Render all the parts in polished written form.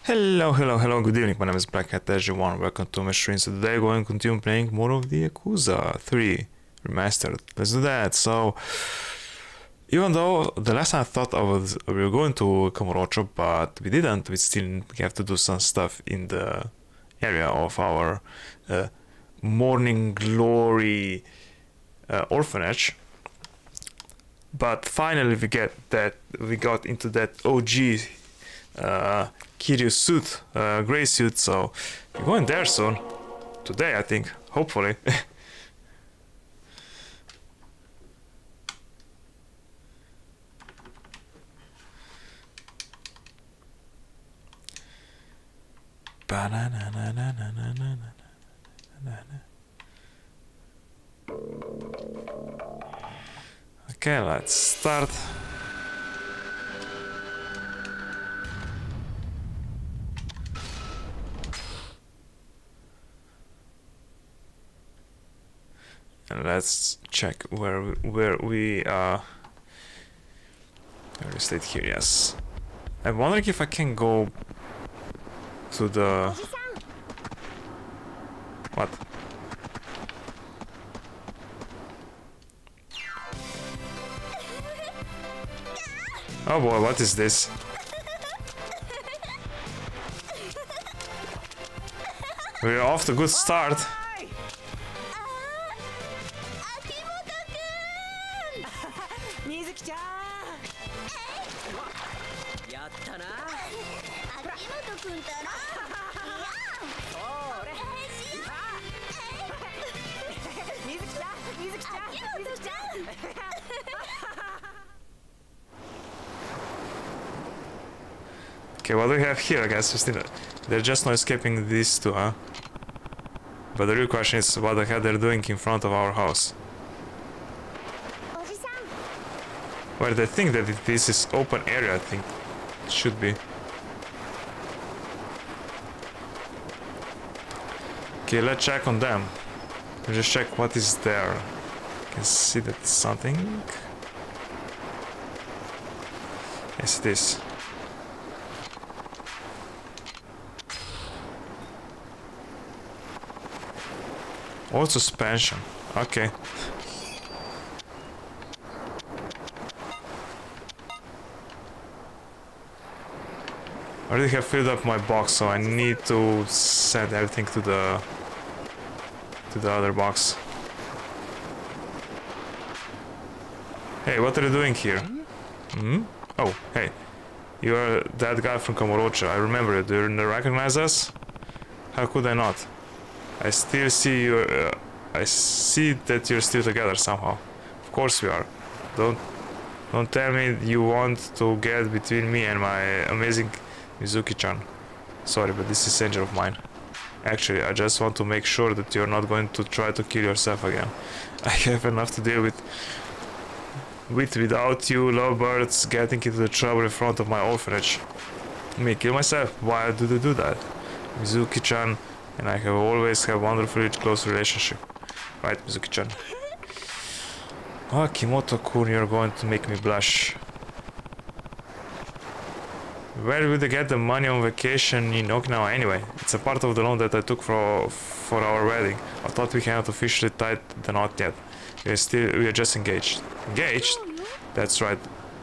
Hello, good evening, my name is Black Hat SG1, welcome to my stream. So today we're going to continue playing more of the Yakuza 3 Remastered. Let's do that. So, even though the last time I thought we were going to Kamurocho, but we didn't, we still have to do some stuff in the area of our Morning Glory orphanage. But finally we got into that OG Kiryu suit, gray suit, so we're going there soon. Today, I think, hopefully. Okay, let's start. And let's check where we stayed here. Yes, I'm wondering if I can go to the what? Oh boy, what is this? We're off to a good start. Okay, what do we have here? I guess they're just not escaping these two, huh? But the real question is what the hell they're doing in front of our house. Well, they think that this is open area, I think it should be. Okay, let's check on them. Let's just check what is there. I can see that it's something. Yes, it is. Old suspension. Okay. I already have filled up my box, so I need to send everything to the other box. Hey, what are you doing here? Hmm? Oh, hey. You are that guy from Kamurocho. I remember you. Do you recognize us? How could I not? I still see you. I see that you're still together somehow. Of course we are. Don't tell me you want to get between me and my amazing Mizuki-chan. Sorry, but this is angel of mine. Actually, I just want to make sure that you're not going to try to kill yourself again. I have enough to deal with without you lovebirds getting into the trouble in front of my orphanage. Me kill myself? Why do they do that? Mizuki-chan and I have always had a wonderfully close relationship. Right, Mizuki-chan? Oh, Kimoto-kun, you're going to make me blush. Where would I get the money on vacation in Okinawa anyway? It's a part of the loan that I took for our wedding. I thought we hadn't officially tied the knot yet. We are just engaged. Engaged? That's right.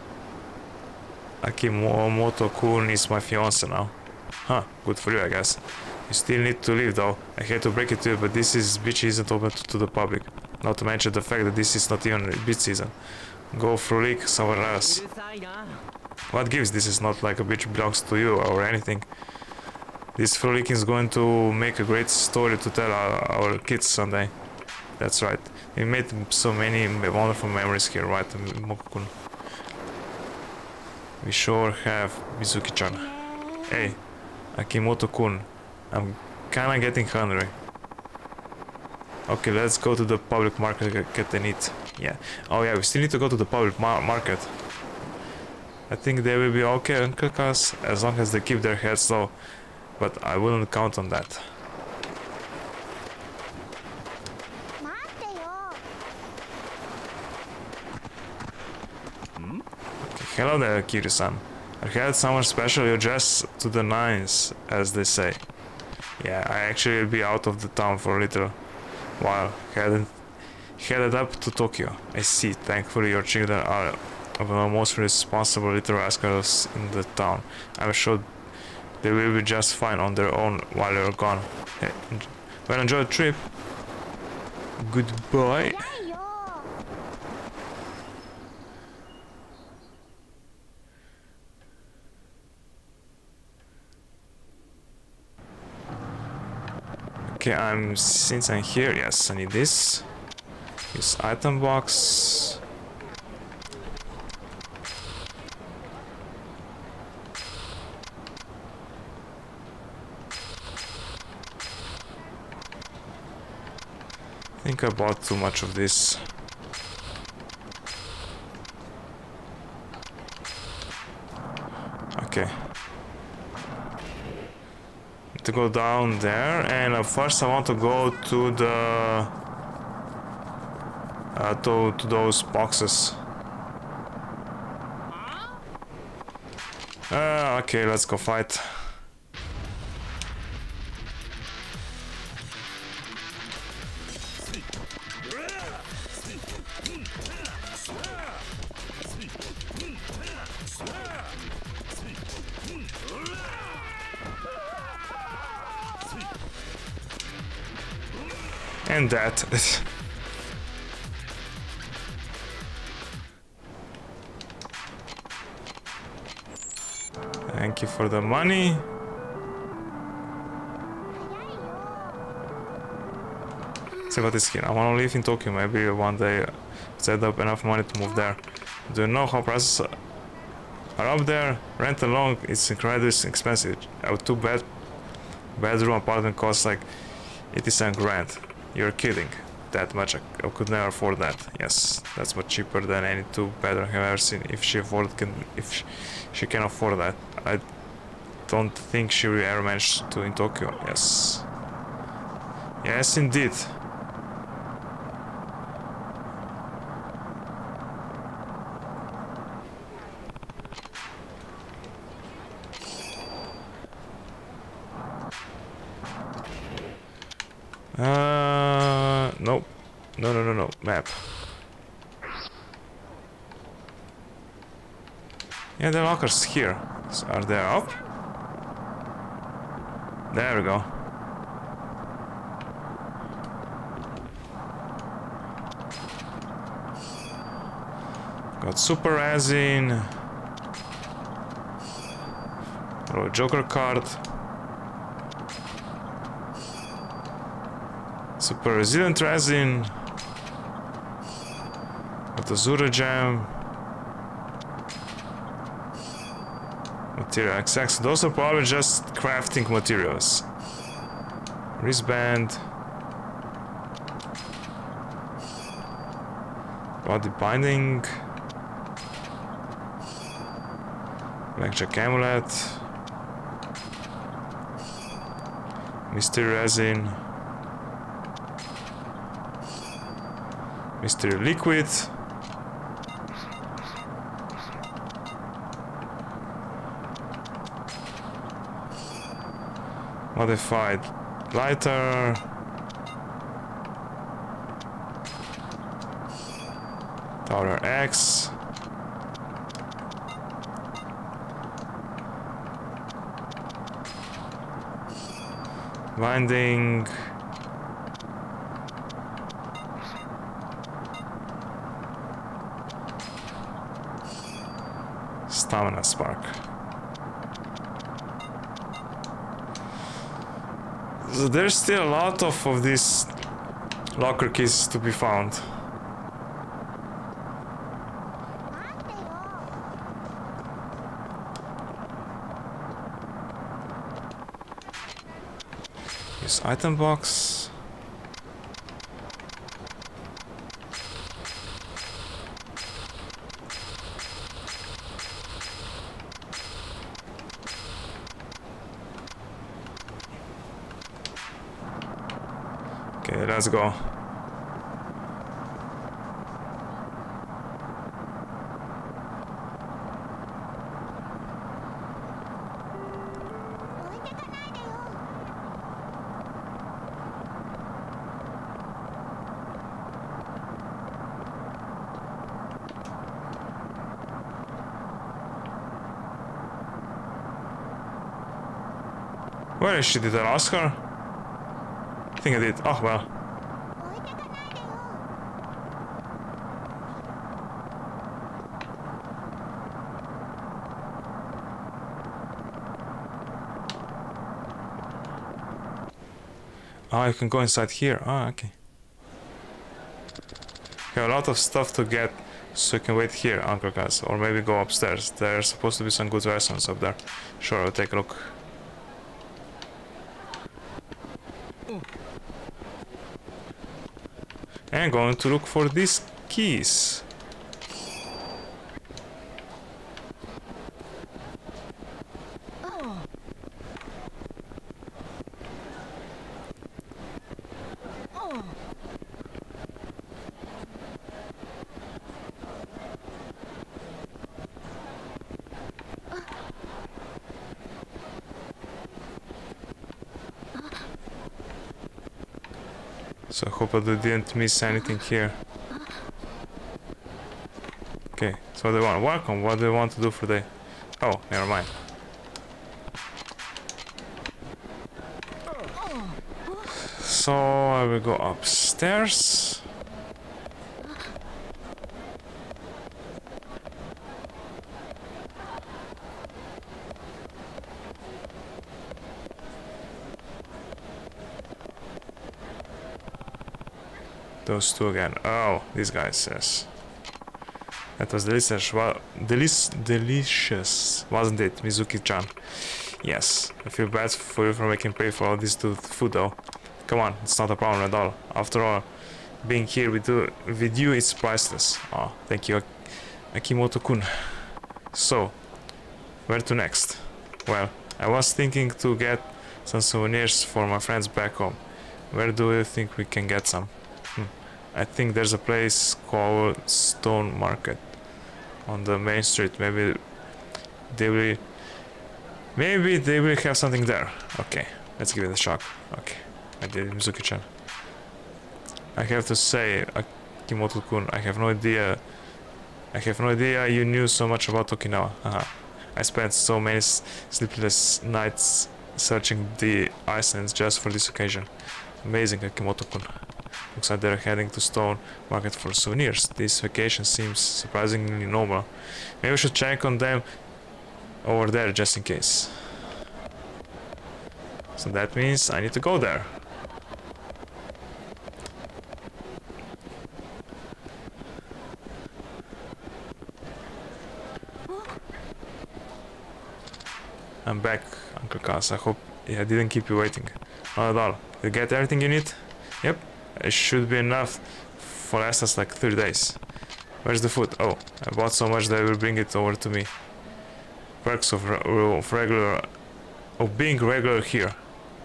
Akimoto-kun is my fiance now. Huh, good for you, I guess. You still need to leave though. I hate to break it to you, but this beach isn't open to the public. Not to mention the fact that this is not even beach season. Go frolic somewhere else. What gives? This is not like a beach belongs to you or anything. This frolicking is going to make a great story to tell our kids someday. That's right. We made so many wonderful memories here, right, Mokokun? We sure have, Mizuki-chan. Hey, Akimoto-kun. I'm kinda getting hungry. Okay, let's go to the public market to get and eat. Yeah. Oh yeah, we still need to go to the public market. I think they will be okay and cook us as long as they keep their heads low. But I wouldn't count on that. Okay, hello there, Kiryu-san. I had someone special, you dress to the nines, as they say. Yeah, I actually will be out of the town for a little while. Headed up to Tokyo. I see. Thankfully, your children are of the most responsible little rascals in the town. I'm sure they will be just fine on their own while you're gone. Hey, well, enjoy the trip. Goodbye. Okay, since I'm here, yes, I need this. Use item box. I think I bought too much of this. Okay. To go down there, and first I want to go to the to those boxes. Okay, let's go fight. And that. Thank you for the money. So what is here? I want to live in Tokyo. Maybe one day set up enough money to move there. Do you know how prices are up there? Rent alone is incredibly expensive. A two-bedroom apartment costs like 87 grand. You're kidding. That much? I could never afford that. Yes, that's much cheaper than any two-bedroom I've ever seen. If she can afford that, I don't think she will ever manage to in Tokyo. Yes. Yes, indeed. Nope. No. Map. Yeah, the lockers here. So are they up? There we go. Got super resin. Or a Joker card. Super resilient resin. Got Azura gem. Material XX. Those are probably just crafting materials. Wristband. Body binding. Blackjack amulet. Mystery resin. Mystery liquid. Modified lighter. Tower X. Binding. Stamina spark. So there's still a lot of these locker keys to be found. Use item box. Okay, let's go. Where is she? Did I ask her? I think I did. Oh well. Oh, you can go inside here. Oh, okay. We have a lot of stuff to get, so you can wait here, Uncle Kaz, or maybe go upstairs. There's supposed to be some good restaurants up there. Sure, I'll take a look. And going to look for these keys. So I hope I didn't miss anything here. Okay, so they want welcome. What do they want to do for the? Oh, never mind. So I will go upstairs. Those two again. Oh, these guys, yes. That was delicious. Well, delicious, wasn't it, Mizuki-chan? Yes. I feel bad for you for making pay for all this food, though. Come on, it's not a problem at all. After all, being here with you is priceless. Oh, thank you, Akimoto-kun. So, where to next? Well, I was thinking to get some souvenirs for my friends back home. Where do you think we can get some? I think there's a place called Stone Market on the main street. Maybe they will have something there. Okay, let's give it a shot. Okay, I did, Mizuki-chan. I have to say, Akimoto-kun, I have no idea you knew so much about Okinawa. I spent so many sleepless nights searching the islands just for this occasion. Amazing, Akimoto-kun. Looks like they're heading to Stone Market for souvenirs. This vacation seems surprisingly normal. Maybe we should check on them over there just in case. So that means I need to go there. I'm back, Uncle Kaz. I hope I didn't keep you waiting. Not at all. You get everything you need? Yep. It should be enough for us like 3 days. Where's the food? Oh, I bought so much that I will bring it over to me. Perks of being regular here.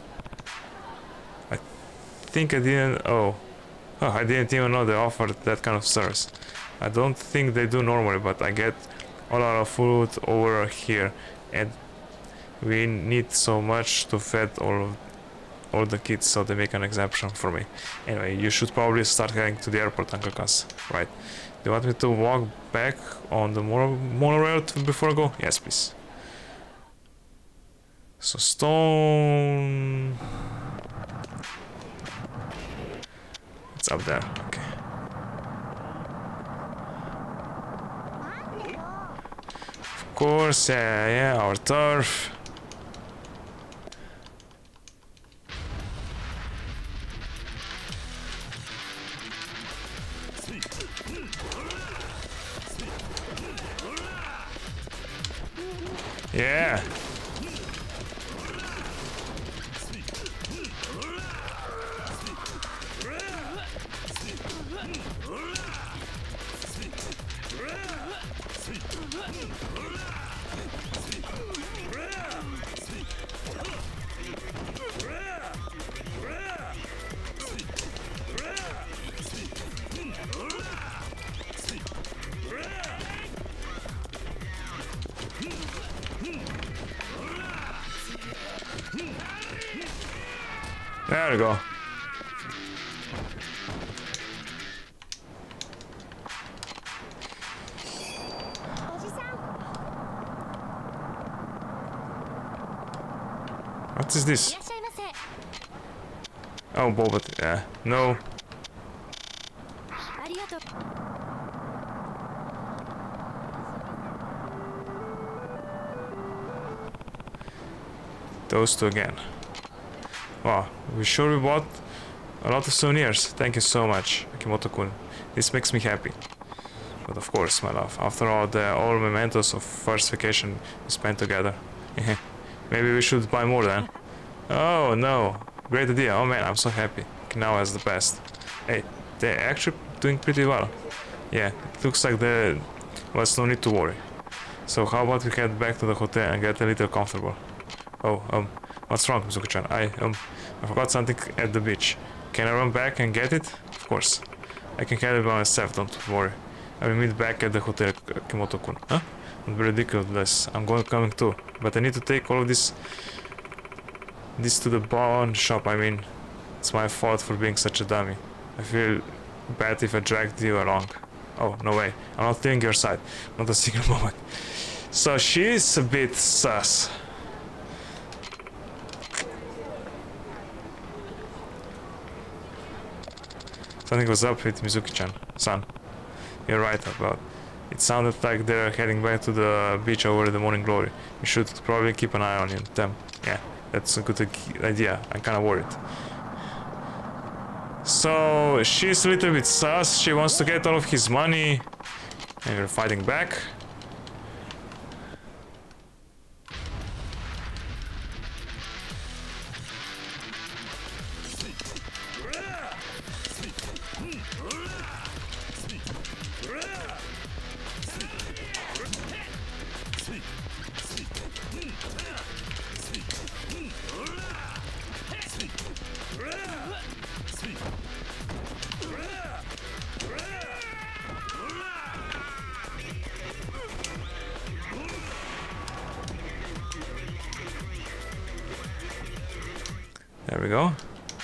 I think I didn't. Oh, I didn't even know they offered that kind of service. I don't think they do normally, but I get a lot of food over here, and we need so much to feed all the kids, so they make an exemption for me. Anyway, you should probably start heading to the airport, Uncle Kaz. Right. Do you want me to walk back on the monorail before I go? Yes, please. So, Stone... It's up there. Okay. Of course, yeah, our turf. Yeah. There we go. What is this? Oh, Boba. Yeah. No. Those two again. Wow, we sure we bought a lot of souvenirs. Thank you so much, Akimoto-kun. This makes me happy. But of course, my love, after all mementos of first vacation we spent together. Maybe we should buy more then. Oh no, great idea. Oh man, I'm so happy. Okinawa is the best. Hey, they're actually doing pretty well. Yeah, it looks like there was no need to worry. So how about we head back to the hotel and get a little comfortable? Oh, what's wrong, Mizuki-chan? I forgot something at the beach. Can I run back and get it? Of course. I can carry it by myself, don't worry. I will meet back at the hotel, Kimoto-kun. Huh? Don't be ridiculous. I'm coming too. But I need to take all of this to the pawn shop. I mean, it's my fault for being such a dummy. I feel bad if I dragged you along. Oh, no way. I'm not feeling your side. Not a single moment. So she's a bit sus. Something was up with Mizuki-chan, son. You're right about. It sounded like they're heading back to the beach over the Morning Glory. We should probably keep an eye on them. Yeah, that's a good idea. I'm kinda worried. So she's a little bit sus. She wants to get all of his money. And we're fighting back. There we go.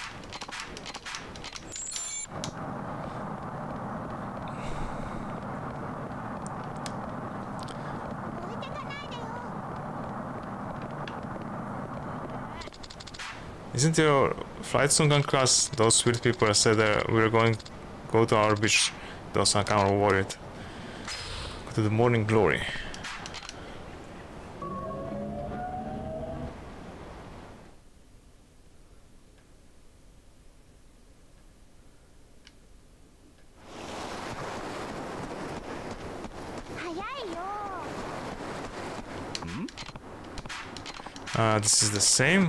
Isn't your flight soon gone class? Those weird people said that we were going to go to our beach. Those are kind of worried. Go to the Morning Glory. This is the same.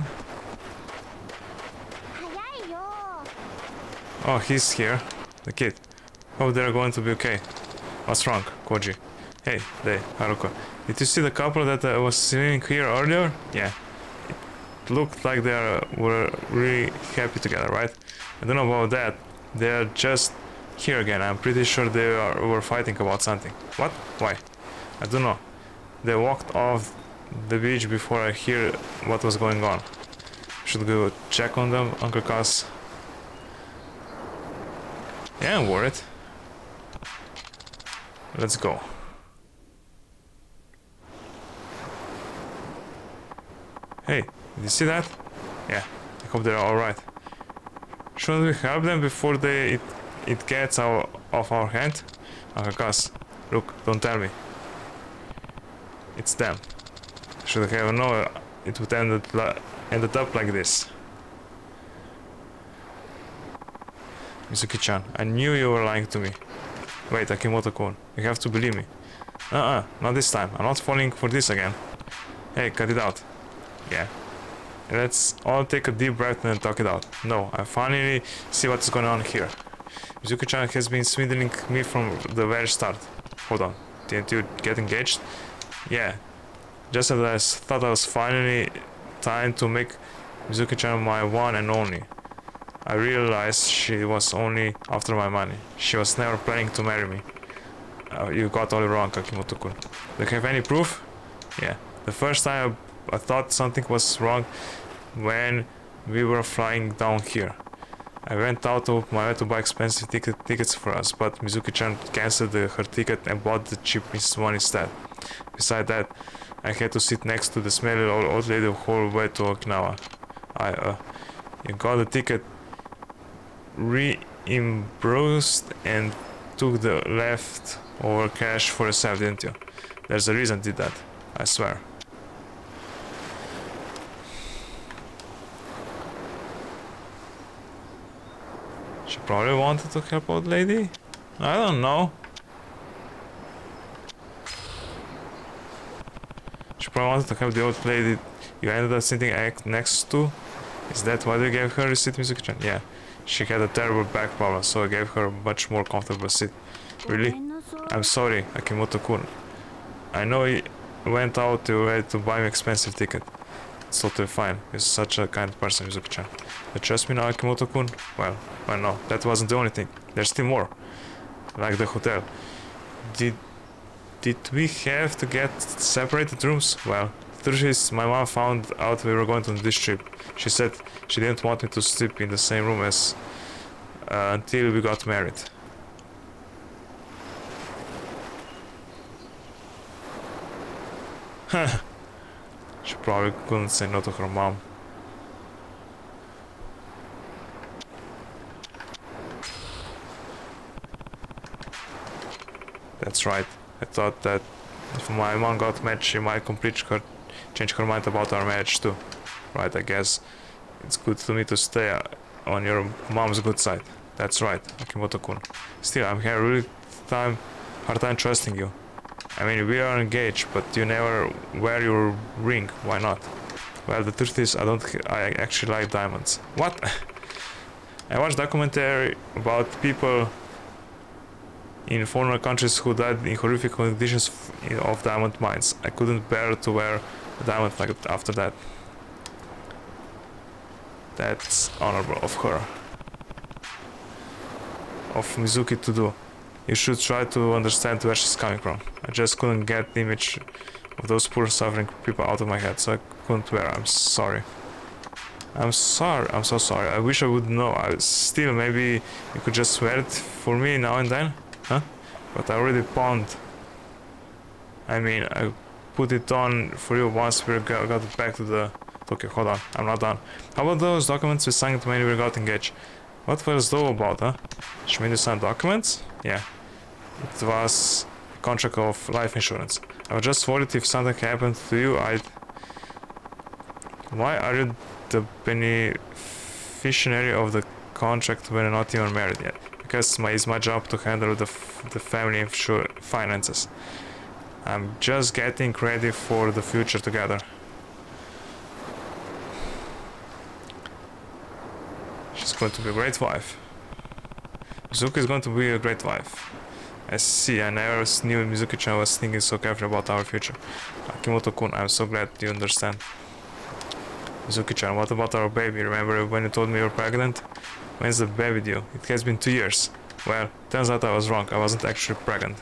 Oh, he's here. The kid. Hope they're going to be okay. What's wrong, Koji? Hey, they, Haruka. Did you see the couple that was swimming here earlier? Yeah. It looked like they were really happy together, right? I don't know about that. They're just here again. I'm pretty sure they were fighting about something. What? Why? I don't know. They walked off the beach before I hear what was going on. Should go check on them, Uncle Cass. Yeah, I'm worried. Let's go. Hey, did you see that? Yeah, I hope they're alright. Shouldn't we help them before it gets off our hand? Uncle Cass, look, don't tell me. It's them. Should have known it would ended up like this. Mizuki-chan, I knew you were lying to me. Wait, Akimoto-kun, you have to believe me. Not this time. I'm not falling for this again. Hey, cut it out. Yeah. Let's all take a deep breath and talk it out. No, I finally see what's going on here. Mizuki-chan has been swindling me from the very start. Hold on, didn't you get engaged? Yeah. Just as I thought I was finally trying to make Mizuki-chan my one and only, I realized she was only after my money. She was never planning to marry me. You got all wrong, Akimoto-kun. Do you have any proof? Yeah. The first time I thought something was wrong when we were flying down here. I went out of my way to buy expensive tickets for us, but Mizuki-chan cancelled her ticket and bought the cheapest one instead. Besides that, I had to sit next to the smelly old lady the whole way to Okinawa. You got the ticket reimbursed and took the left over cash for yourself, didn't you? There's a reason I did that, I swear. She probably wanted to help out lady? I don't know. She probably wanted to help the old lady you ended up sitting next to. Is that why they gave her a seat, Mizuki-chan? Yeah. She had a terrible back problem, so I gave her a much more comfortable seat. Really? I'm sorry, Akimoto-kun. I know he went out to buy me expensive ticket. It's totally fine. He's such a kind person, Mizuki-chan. You trust me now, Akimoto-kun? Well, no, that wasn't the only thing. There's still more. Like the hotel. Did we have to get separated rooms? Well, the truth is, my mom found out we were going on this trip. She said she didn't want me to sleep in the same room as until we got married. She probably couldn't say no to her mom. That's right. I thought that if my mom got mad, she might change her mind about our marriage too. Right, I guess it's good to me to stay on your mom's good side. That's right, Akimoto-kun. Still, I'm having a really hard time trusting you. I mean, we are engaged, but you never wear your ring. Why not? Well, the truth is, I actually like diamonds. What? I watched a documentary about people in foreign countries who died in horrific conditions of diamond mines. I couldn't bear to wear a diamond like after that. That's honorable of her. Of Mizuki to do. You should try to understand where she's coming from. I just couldn't get the image of those poor suffering people out of my head, so I couldn't wear. I'm sorry. I'm so sorry. I wish I would know. Still, maybe you could just wear it for me now and then? Huh? But I already pawned. I mean, I put it on for you once we got it back to the... Okay, hold on. I'm not done. How about those documents we signed when we got engaged? What was those about, huh? She made you sign documents? Yeah. It was a contract of life insurance. I was just worried if something happened to you, Why are you the beneficiary of the contract when you're not even married yet? Because it's my job to handle the family finances. I'm just getting ready for the future together. She's going to be a great wife. Mizuki is going to be a great wife. I see, I never knew Mizuki-chan was thinking so carefully about our future. Akimoto-kun, I'm so glad you understand. Mizuki-chan, what about our baby? Remember when you told me you were pregnant? When's the baby due? It has been 2 years. Well, turns out I was wrong. I wasn't actually pregnant.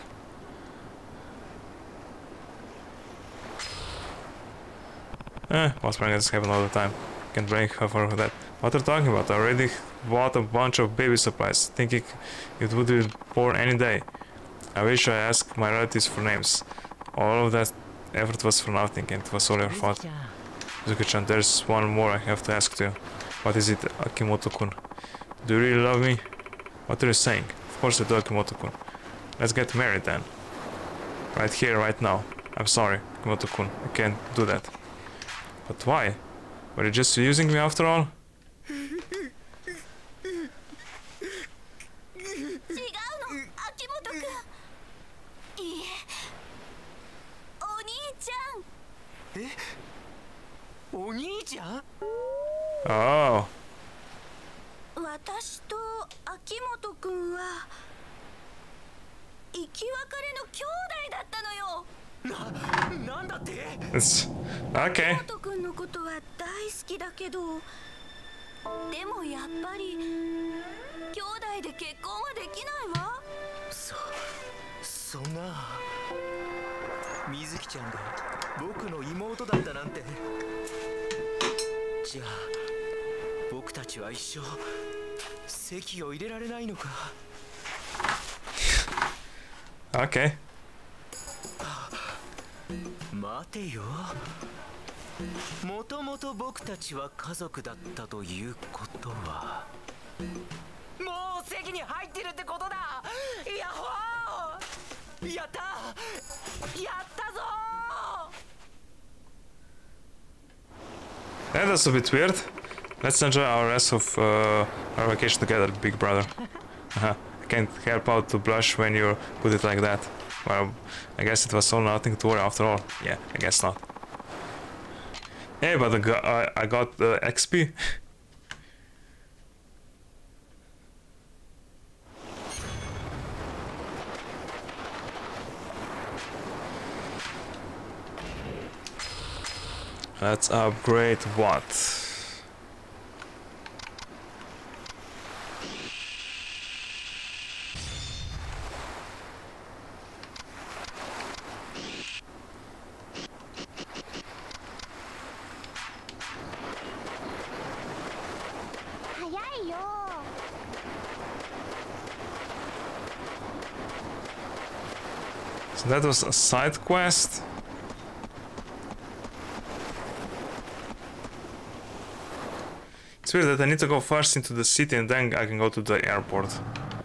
Most pregnancies happen all the time. Can't blame her for that. What are you talking about? I already bought a bunch of baby supplies, thinking it would be born any day. I wish I asked my relatives for names. All of that effort was for nothing, and it was all your fault. Mizuki-chan, there's one more I have to ask you. What is it, Akimoto-kun? Do you really love me? What are you saying? Of course I do, Akimoto-kun. Let's get married then. Right here, right now. I'm sorry, Akimoto-kun. I can't do that. But why? Were you just using me after all? Oh. 私と秋元くんは生き別れの兄弟だったのよ。なんだって？ Okay. 秋元くんのことは大好きだけど、でもやっぱり兄弟で結婚はできないわ。そんな。水木ちゃんが僕の妹だったなんて。じゃあ僕たちは一生籍を入れられないのか。 Okay. 待てよ。 もともと僕たちは家族だったということはもう席に入ってるってことだ。ヤッホー、やったやったぞ。 That was a bit weird. Let's enjoy our rest of our vacation together, big brother. I can't help out to blush when you put it like that. Well, I guess it was all nothing to worry after all. Yeah, I guess not. Hey, but I got XP. Let's upgrade what? So that was a side quest. It's weird that I need to go first into the city and then I can go to the airport.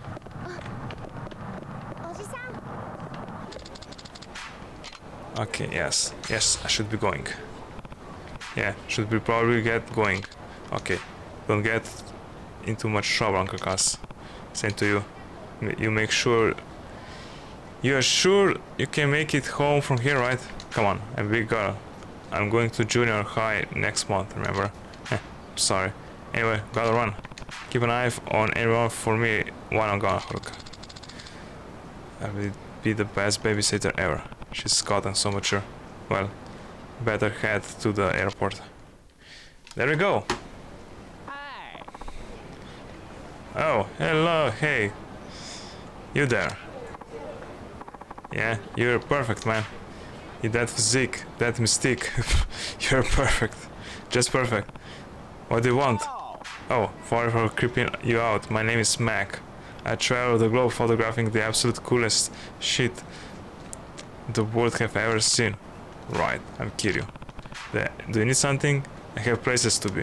Okay, yes, I should be going. Yeah, should be probably get going. Okay, don't get into much trouble, Uncle Cass. Same to you. You make sure. You're sure you can make it home from here, right? Come on, I'm a big girl. I'm going to junior high next month, remember? Sorry. Anyway, gotta run. Keep an eye on everyone for me while I'm gone, Hulk. I will be the best babysitter ever. She's gotten so mature. Well, better head to the airport. There we go. Hi. Oh, hello, hey. You there. Yeah, you're perfect, man. You that physique, that mystique. You're perfect. Just perfect. What do you want? Oh, sorry for creeping you out. My name is Mac. I travel the globe photographing the absolute coolest shit the world have ever seen. Right, I'm Kiryu. Do you need something? I have places to be.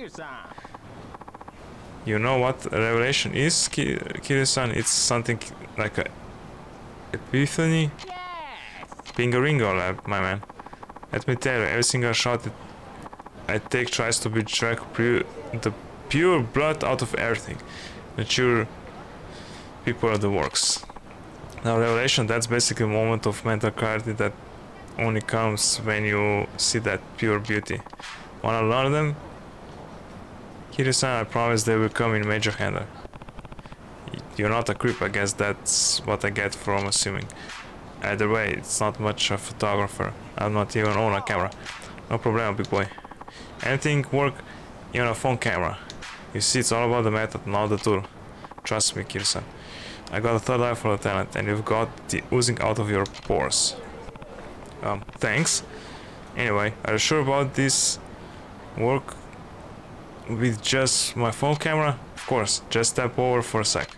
You know what a revelation is, Kiryu-san? It's something like a epiphany? Bingo-ringo, my man. Let me tell you, every single shot I take tries to be drag the pure blood out of everything. Mature people are the works. Now, revelation, that's basically a moment of mental clarity that only comes when you see that pure beauty. Wanna learn them? Kiryu-san, I promise they will come in major handy. You're not a creep, I guess that's what I get from assuming. Either way, it's not much a photographer. I'm not even own a camera. No problem, big boy. Anything work, even a phone camera. You see, it's all about the method, not the tool. Trust me, Kiryu-san. I got a third eye for the talent, and you've got the oozing out of your pores. Thanks. Anyway, are you sure about this work with just my phone camera? Of course, just step over for a sec.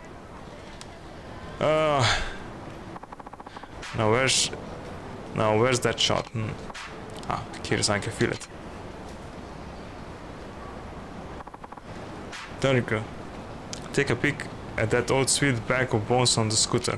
Now where's that shot? Ah, Kiryu-san, I can feel it. There you go. Take a peek at that old sweet bag of bones on the scooter.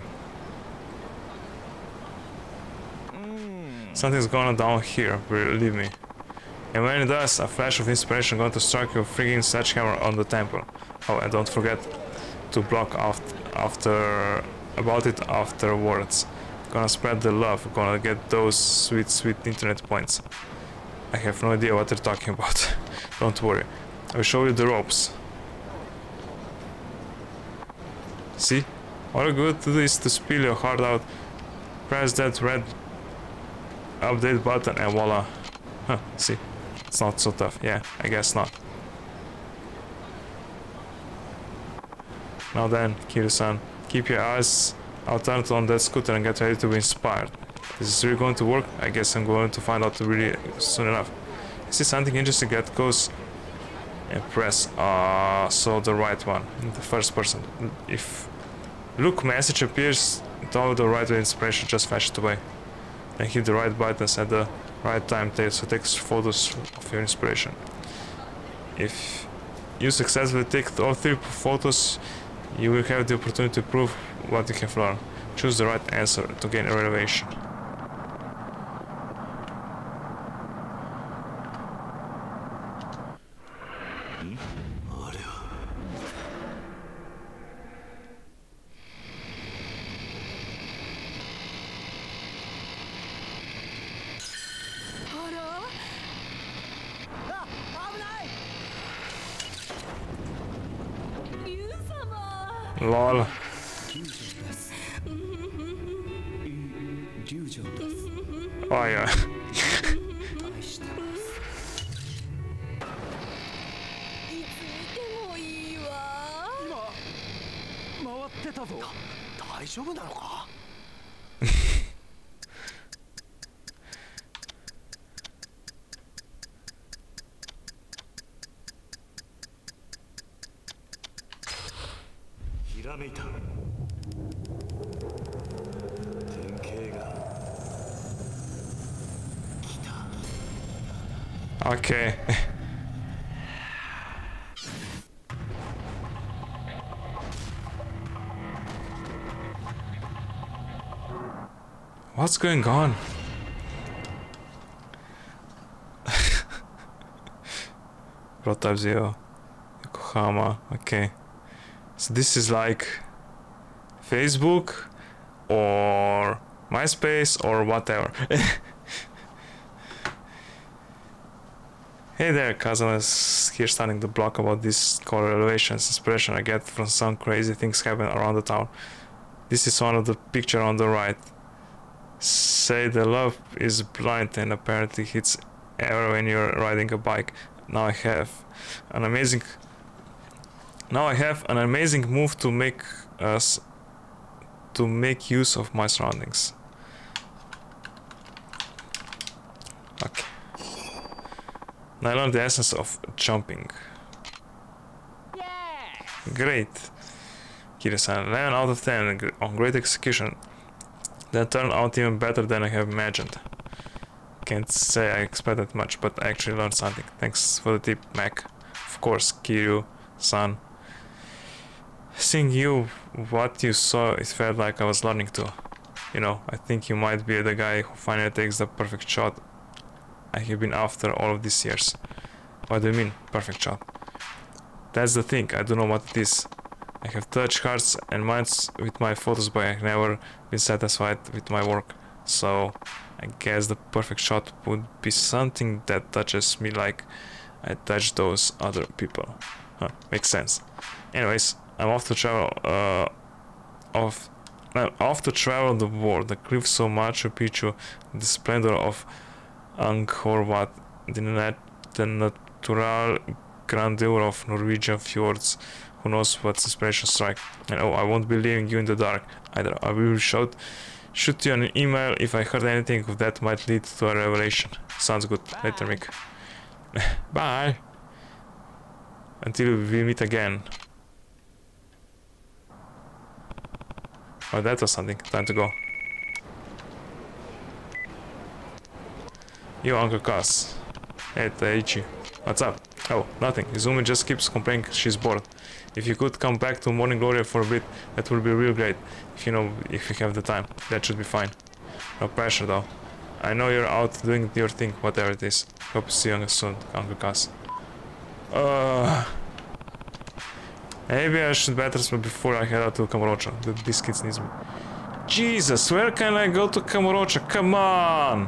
Something's going down here, believe me. And when it does, a flash of inspiration going to strike your friggin' sledgehammer on the temple. Oh, and don't forget to block about it afterwards. Gonna spread the love, gonna get those sweet internet points. I have no idea what they're talking about. Don't worry, I will show you the ropes. See? All you got to do is to spill your heart out, press that red update button and voila. Huh, see? It's not so tough. Yeah, I guess not. Now then, Kiryu-san, keep your eyes out on that scooter and get ready to be inspired. Is this really going to work? I guess I'm going to find out really soon enough. I see something interesting, get close and press so the right one, the first person. If look message appears, tell the right way inspiration, just flash it away. And hit the right buttons at the right time so take photos of your inspiration. If you successfully take all 3 photos, you will have the opportunity to prove what you have learned. Choose the right answer to gain a revelation. Lol. Oh yeah. 大丈夫なのか？ひらめいた。典型が来た。 Okay. What's going on? Prototype 0. Yokohama. Okay. So this is like Facebook or MySpace or whatever. Hey there, Kazuma is here starting the blog about these color elevations. Inspiration I get from some crazy things happen around the town. This is one of the picture on the right. Say the love is blind and apparently hits ever when you're riding a bike. Now I have an amazing move to make use of my surroundings. Okay. Now I learned the essence of jumping. Great. Kira-san, 11 out of 10 on great execution. That turned out even better than I have imagined. Can't say I expected much, but I actually learned something. Thanks for the tip, Mac. Of course, Kiryu-san. Seeing you, what you saw, it felt like I was learning too. You know, I think you might be the guy who finally takes the perfect shot I have been after all of these years. What do you mean, perfect shot? That's the thing, I don't know what it is. I have touched hearts and minds with my photos, but I've never been satisfied with my work. So, I guess the perfect shot would be something that touches me like I touch those other people. Huh, makes sense. Anyways, I'm off to travel. Off to travel the world. The cliffs of Machu Picchu, the splendor of Angkor Wat, the natural grandeur of Norwegian fjords. Who knows what inspiration strike? And oh, I won't be leaving you in the dark either. I will shoot you an email if I heard anything that might lead to a revelation. Sounds good. Bye. Later, Mick. Bye. Until we meet again. Oh, that was something. Time to go. Yo, Uncle Cass. Hey, Taichi. What's up? Oh, nothing. Izumi just keeps complaining she's bored. If you could come back to Morning Glory for a bit, that would be real great. If you have the time, that should be fine. No pressure though. I know you're out doing your thing, whatever it is. Hope to see you soon, Uncle Cass. Maybe I should better sleep before I head out to Kamurocho. These kids needs me. Jesus, where can I go to Kamurocho? Come on!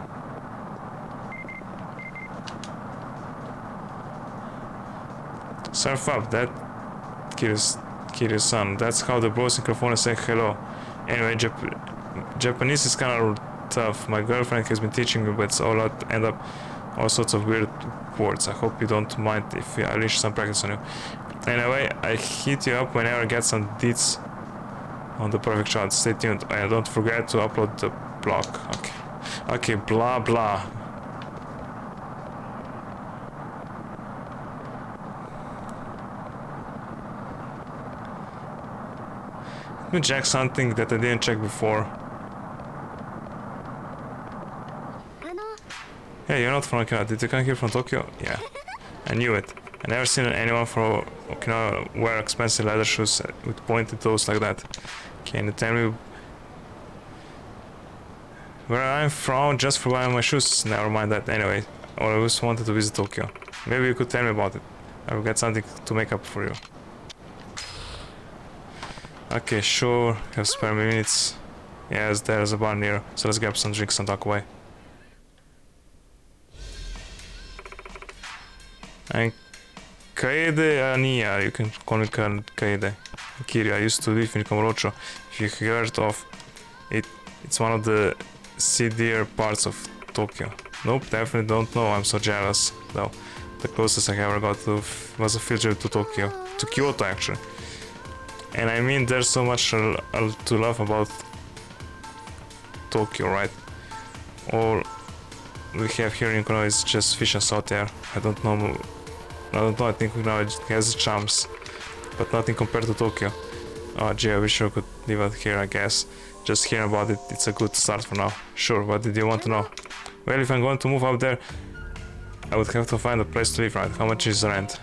Surf up, that Kiryu-san. That's how the bros in California say hello. Anyway, Japanese is kinda tough. My girlfriend has been teaching me, but it's all out end up all sorts of weird words. I hope you don't mind if I unleash some practice on you. Anyway, I hit you up whenever I get some deets on the perfect shot. Stay tuned. And don't forget to upload the blog. Okay, blah blah. Let me check something that I didn't check before. Hey, you're not from Okinawa. Did you come here from Tokyo? Yeah. I knew it. I never seen anyone from Okinawa wear expensive leather shoes with pointed toes like that. Can you tell me where I'm from just for buying my shoes? Never mind that. Anyway, I always wanted to visit Tokyo. Maybe you could tell me about it. I will get something to make up for you. Okay, sure. Have spare minutes. Yes, there's a bar near, so let's grab some drinks and talk away. And Kaede Aniya, you can call me Kaede. Kiri, I used to live in Kamurocho. If you heard of it, it's one of the seedier parts of Tokyo. Nope, definitely don't know. I'm so jealous, though. The closest I ever got to was a field trip to Tokyo. To Kyoto, actually. And I mean, there's so much to love about Tokyo, right? All we have here in Konoha is just fish and salt air. I don't know, I think now it has its charms, but nothing compared to Tokyo. Oh gee, I wish I could live out here, I guess. Just hearing about it, it's a good start for now. Sure, what did you want to know? Well, if I'm going to move up there, I would have to find a place to live, right? How much is the rent?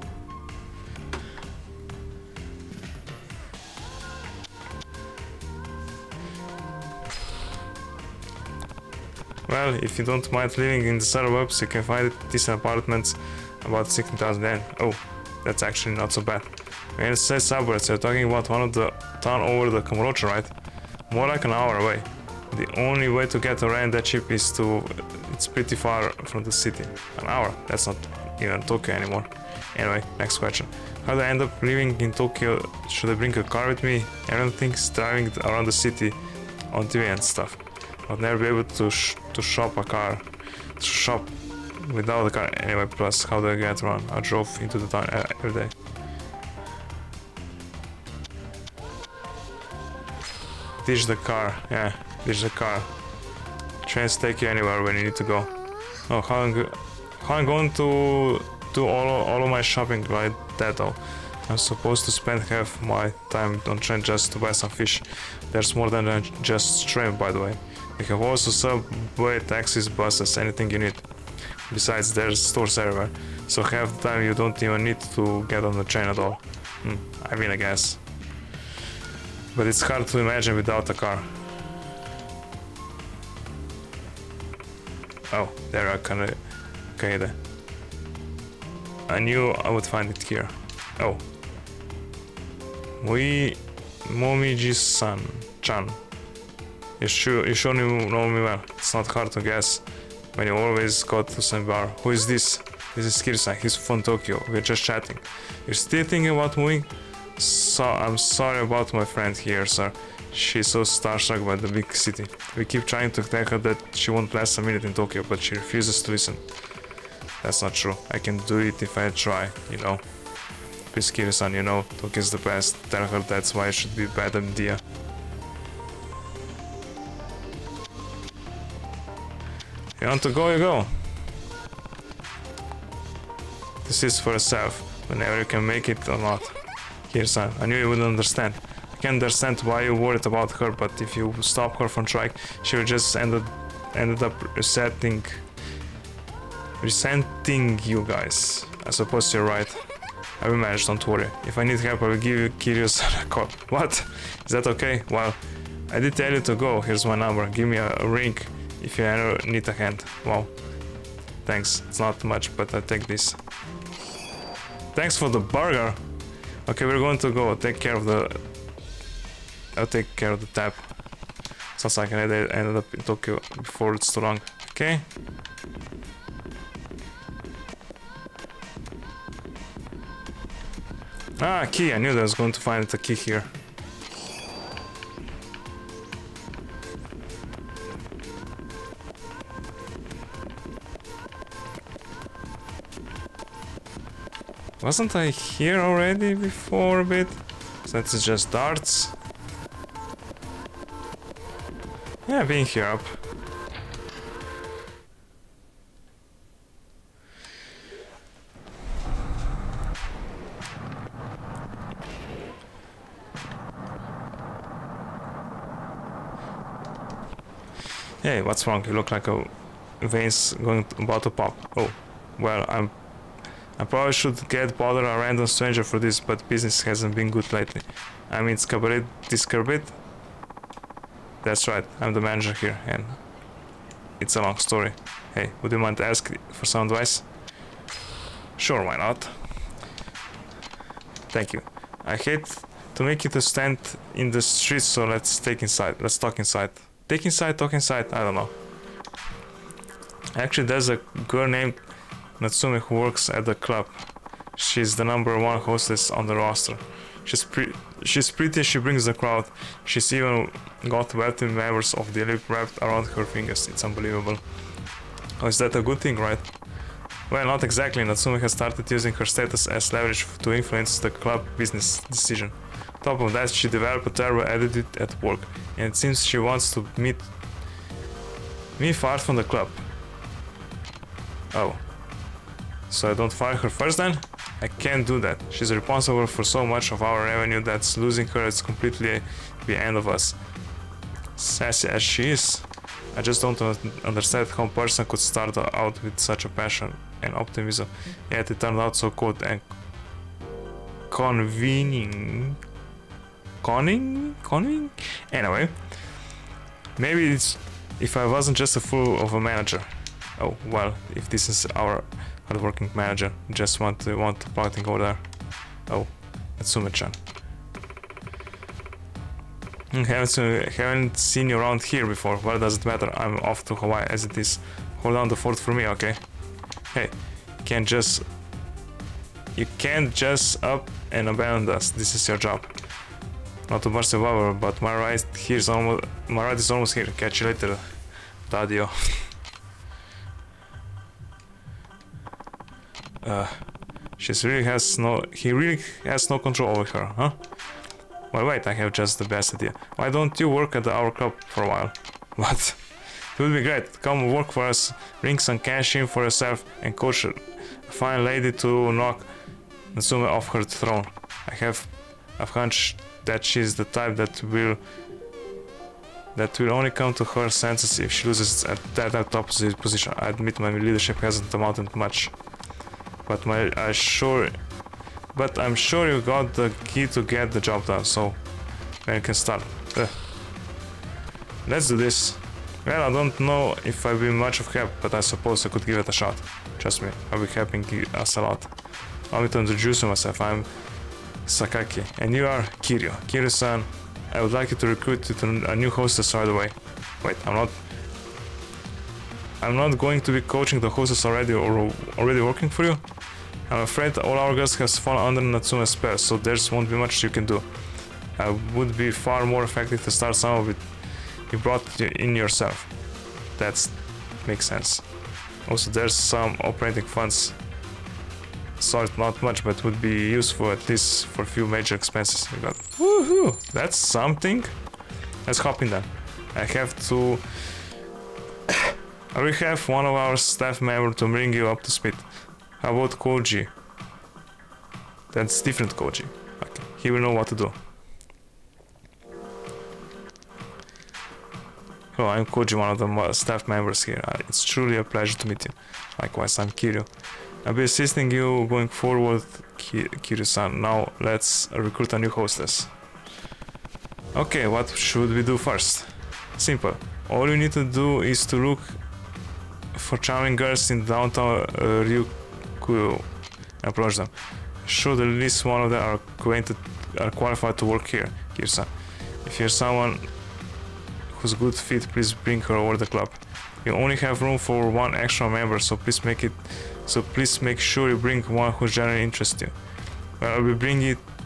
Well, if you don't mind living in the suburbs, you can find decent apartments about 16,000 yen. Oh, that's actually not so bad. When it says suburbs, you're talking about one of the town over the Kamurocho, right? More like an hour away. The only way to get a rent that cheap is it's pretty far from the city. An hour? That's not even Tokyo anymore. Anyway, next question. How do I end up living in Tokyo? Should I bring a car with me? Everyone thinks driving around the city on TV and stuff. I'll never be able to shop without a car. Anyway, plus, how do I get around? I drove into the town every day. Ditch the car. Yeah, ditch the car. Trains take you anywhere when you need to go. Oh, how I'm going to do all of my shopping like that though? I'm supposed to spend half my time on train just to buy some fish. There's more than just shrimp, by the way. You have also subway, taxis, buses, anything you need. Besides, there's stores everywhere, so half the time you don't even need to get on the train at all. I mean, I guess. But it's hard to imagine without a car. Oh, there are kind of... Okay, there. I knew I would find it here. Oh. Momiji-san. Chan. You surely know me well. It's not hard to guess when you always go to the same bar. Who is this? This is Kiri-san. He's from Tokyo. We're just chatting. You're still thinking about moving? So I'm sorry about my friend here, sir. She's so starstruck by the big city. We keep trying to tell her that she won't last a minute in Tokyo, but she refuses to listen. That's not true. I can do it if I try, you know. Please, Kiri-san, you know, Tokyo's the best. Tell her that's why it should be a bad idea. You want to go, you go. This is for yourself, whenever you can make it or not. Kiri-san, I knew you wouldn't understand. I can understand why you're worried about her, but if you stop her from trying, she will just ended up resenting you guys. I suppose you're right. I will manage, don't worry. If I need help, I will give you Kiryu-san a call. What? Is that okay? Well, I did tell you to go. Here's my number. Give me a ring if you ever need a hand. Wow. Thanks. It's not much, but I take this. Thanks for the burger. Okay, we're going to go. I'll take care of the tab. Sounds like I ended up in Tokyo before it's too long. Okay. Ah, key. I knew that I was going to find the key here. Wasn't I here already before a bit? So that's just darts. Yeah, being here up. Hey, what's wrong? You look like veins about to pop. Oh, well, I probably should get bother a random stranger for this, but business hasn't been good lately. I mean, it's cabaret, this cabaret? That's right, I'm the manager here, and it's a long story. Hey, would you mind to ask for some advice? Sure, why not? Thank you. I hate to make you to stand in the streets, so let's talk inside. Take inside, talk inside, I don't know. Actually, there's a girl named Natsume who works at the club. She's the #1 hostess on the roster. She's pretty, she brings the crowd. She's even got wealthy members of the elite wrapped around her fingers. It's unbelievable. Oh, is that a good thing, right? Well, not exactly. Natsume has started using her status as leverage to influence the club business decision. Top of that, she developed a terrible attitude at work, and it seems she wants to meet me far from the club. Oh. So I don't fire her first then? I can't do that. She's responsible for so much of our revenue that's losing her is completely the end of us. Sassy as she is, I just don't understand how a person could start out with such a passion and optimism, yet it turned out so cold and convening. Conning? Anyway, maybe it's if I wasn't just a fool of a manager. Oh, well, if this is our hardworking manager, just want to parting over there. Oh, Natsume-chan. Haven't seen you around here before. Well, does it matter? I'm off to Hawaii as it is. Hold down the fort for me, okay? Hey, you can't just up and abandon us. This is your job. Not to burst your bubble, but my ride is almost here. Catch you later, Dadio. He really has no control over her, huh? Well, wait, I have just the best idea. Why don't you work at our club for a while? What? It would be great. Come work for us, bring some cash in for yourself, and coach a fine lady to knock Natsume off her throne. I have a hunch that she's the type that will only come to her senses if she loses at that top position. I admit my leadership hasn't amounted much. But I'm sure you got the key to get the job done, so then you can start. Let's do this. Well, I don't know if I've been much of help, but I suppose I could give it a shot. Trust me, I'll be helping us a lot. Allow me to introduce myself. I'm Sakaki, and you are Kiryu. Kiryu-san, I would like you to recruit you to a new hostess right away. Wait, I'm not going to be coaching the hostess already or already working for you. I'm afraid all our girls have fallen under Natsume's spell, so there won't be much you can do. I would be far more effective to start some of it you brought in yourself. That makes sense. Also, there's some operating funds. Sorry, not much, but would be useful at least for a few major expenses. You got woohoo! That's something. Let's hop in then. I will have one of our staff members to bring you up to speed. How about Koji? That's different Koji. Okay, he will know what to do. Hello, I'm Koji, one of the staff members here. It's truly a pleasure to meet you. Likewise, I'm Kiryu. I'll be assisting you going forward, Kiryu-san. Now, let's recruit a new hostess. Okay, what should we do first? Simple. All you need to do is to look for charming girls in downtown Ryukyu and approach them. Should at least one of them are qualified to work here, Kiryu-san. If you're someone who's good fit, please bring her over the club. You only have room for one extra member, so please make sure you bring one who genuinely interests you. Well, I will be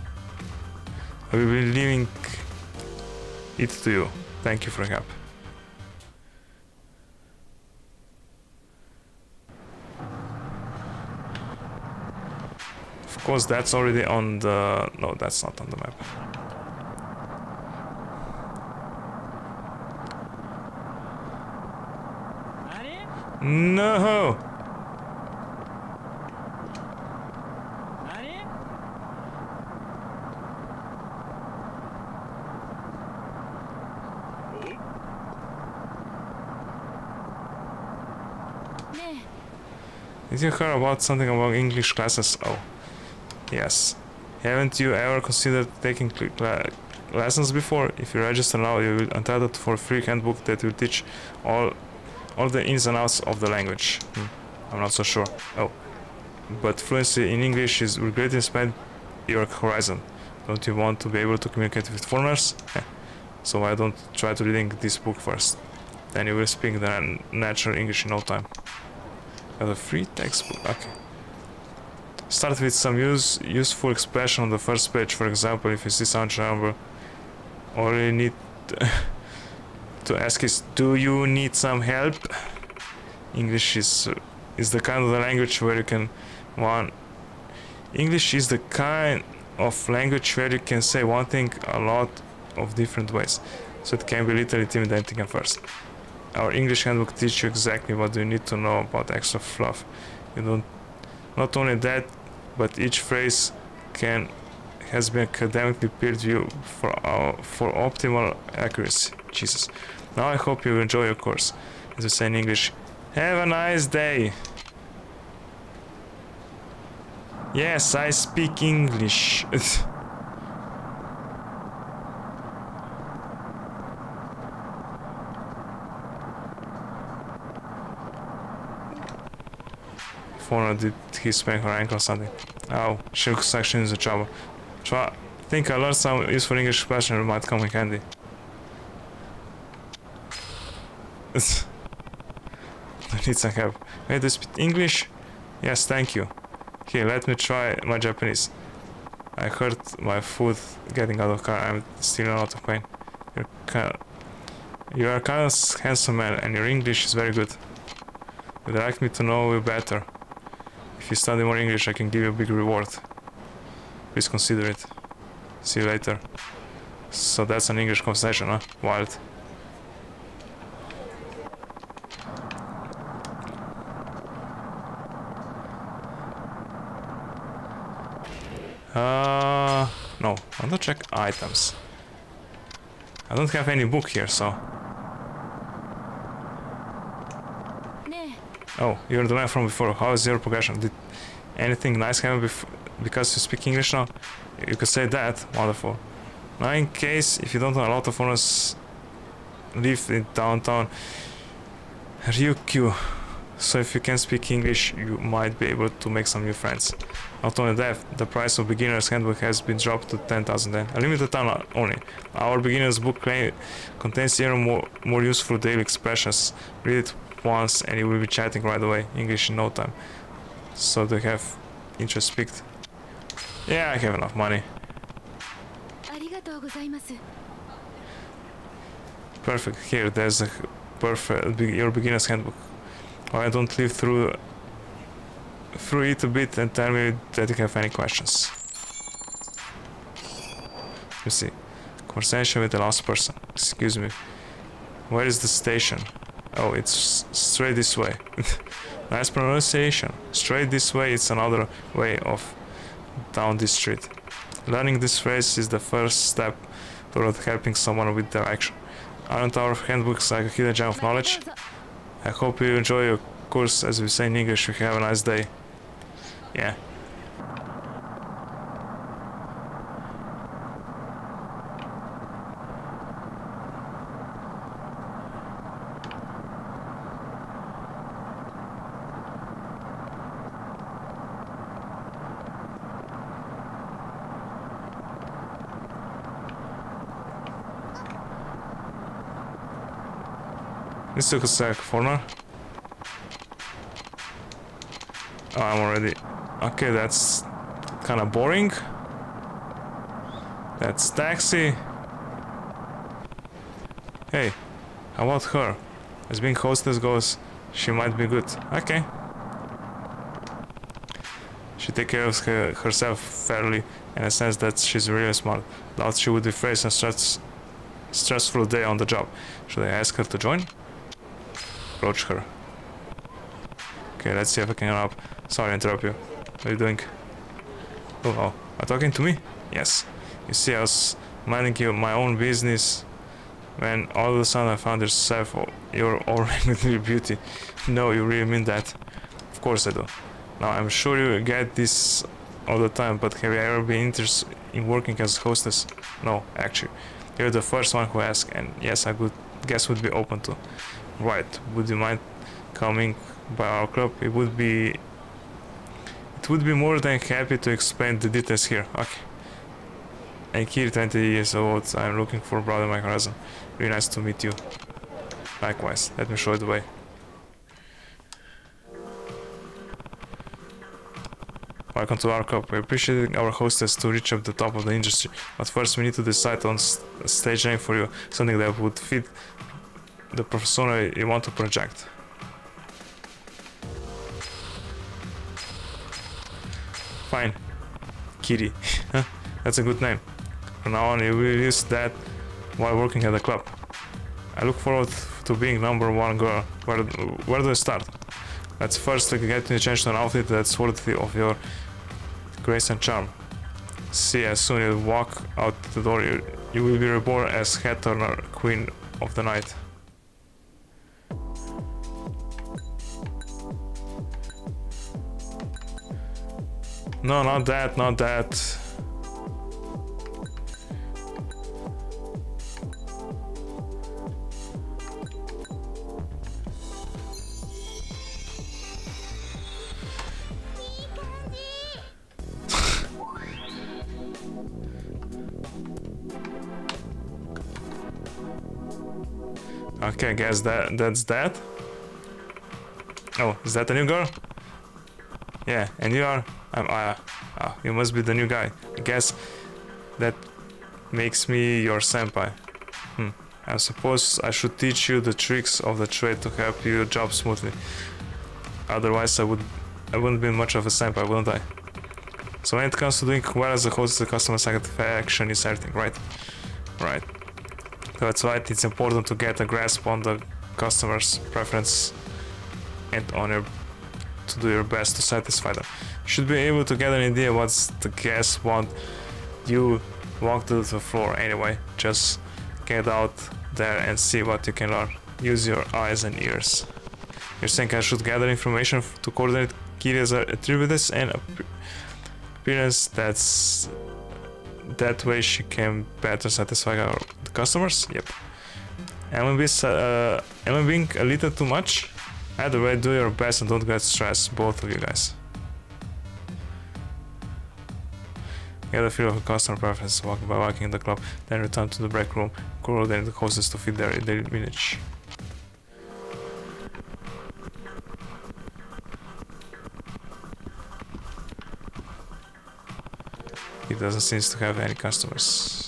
leaving it to you. Thank you for your help. Of course, that's already on the... No, that's not on the map. No! Did you hear about something about English classes? Oh, yes. Haven't you ever considered taking lessons before? If you register now, you will be entitled for a free handbook that will teach all the ins and outs of the language. I'm not so sure. Oh, but fluency in English will greatly expand your horizon. Don't you want to be able to communicate with foreigners? So why don't try to reading this book first? Then you will speak the natural English in no time. Got a free textbook. Okay. Start with some useful expression on the first page. For example, if you see someone number, all you need to ask is, "Do you need some help?" English is the kind of the language where you can English is the kind of language where you can say one thing a lot of different ways, so it can be a little intimidating at first. Our English handbook teaches you exactly what you need to know about extra fluff. You don't. Not only that, but each phrase has been academically peer reviewed for optimal accuracy. Jesus. Now I hope you enjoy your course. As we say in English, have a nice day. Yes, I speak English. Did he sprain her ankle or something? Oh, she looks like she's in trouble. I think I learned some useful English expression that might come in handy. I need some help. Hey, do you speak English? Yes, thank you. Here, let me try my Japanese. I hurt my foot getting out of the car. I'm still in a lot of pain. You are kind of handsome man, and your English is very good. Would you like me to know you better? If you study more English, I can give you a big reward. Please consider it. See you later. So that's an English conversation, huh? Wild. No. I want to check items. I don't have any book here, so... Oh, you're the man from before. How is your progression? Did anything nice happen because you speak English now? You could say that. Wonderful. Now, in case, if you don't know, a lot of foreigners live in downtown Ryukyu. So if you can speak English, you might be able to make some new friends. Not only that, the price of beginner's handbook has been dropped to 10,000 yen. A limited time only. Our beginner's book contains even more useful daily expressions. Read it once and you will be chatting right away English in no time. So they have interest piqued. Yeah, I have enough money. Perfect. Here, there's a your beginner's handbook. Why don't live through it a bit and tell me that you have any questions. Let me see. Conversation with the last person. Excuse me. Where is the station? Oh, it's straight this way. Nice pronunciation. Straight this way, it's another way of down this street. Learning this phrase is the first step toward helping someone with direction. Aren't our handbooks like a hidden gem of knowledge? I hope you enjoy your course. As we say in English, you have a nice day. Yeah. This took a sec, foreigner. Oh, I'm already... Okay, that's kind of boring. That's taxi. Hey, how about her? As being hostess goes, she might be good. Okay. She takes care of herself fairly, in a sense that she's really smart. Doubt she would be facing a stressful day on the job. Should I ask her to join? Approach her. Okay, let's see if I can help. Sorry to interrupt you. What are you doing? Oh, are you talking to me? Yes. You see, I was minding my own business when all of a sudden I found yourself, your already beauty. No, you really mean that. Of course I do. Now I'm sure you get this all the time, but have you ever been interested in working as hostess? No, actually. You're the first one who asked, and yes, I would guess would be open to. Right, would you mind coming by our club? It would be more than happy to explain the details here. Okay. And Kiri, 20 years old, I'm looking for brother my horizon. Really nice to meet you. Likewise, let me show you the way. Welcome to our club. We appreciate our hostess to reach up the top of the industry, but first we need to decide on a stage name for you, something that would fit the persona you want to project. Fine. Kitty. That's a good name. From now on, you will use that while working at the club. I look forward to being #1 girl. Where do I start? Let's first get you change to an outfit that's worthy of your grace and charm. See, as soon as you walk out the door, you will be reborn as head turner, queen of the night. No, not that, not that. Okay, I guess that's that. Oh, is that the new girl? Yeah, and you are? You must be the new guy. I guess that makes me your senpai. I suppose I should teach you the tricks of the trade to help your job smoothly. Otherwise, I wouldn't be much of a senpai, wouldn't I? So when it comes to doing well as a host, the customer satisfaction is everything, right? Right. That's why it's important to get a grasp on the customer's preference and to do your best to satisfy them. You should be able to get an idea what the guests want. You walk to the floor anyway. Just get out there and see what you can learn. Use your eyes and ears. You're saying I should gather information to coordinate Kiri's attributes and appearance. That way she can better satisfy our customers? Yep. Am I being a little too much? Either way, do your best and don't get stressed, both of you guys. Get a feel of a customer preference by walking in the club, then return to the break room, coordinate the hostess to fit their image. He doesn't seem to have any customers.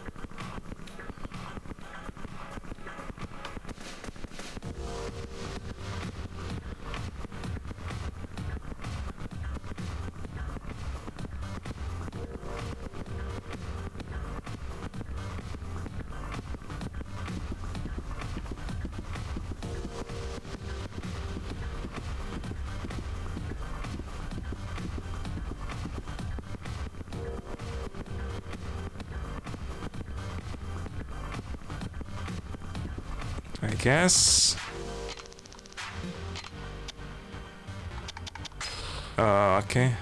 I guess. Okay.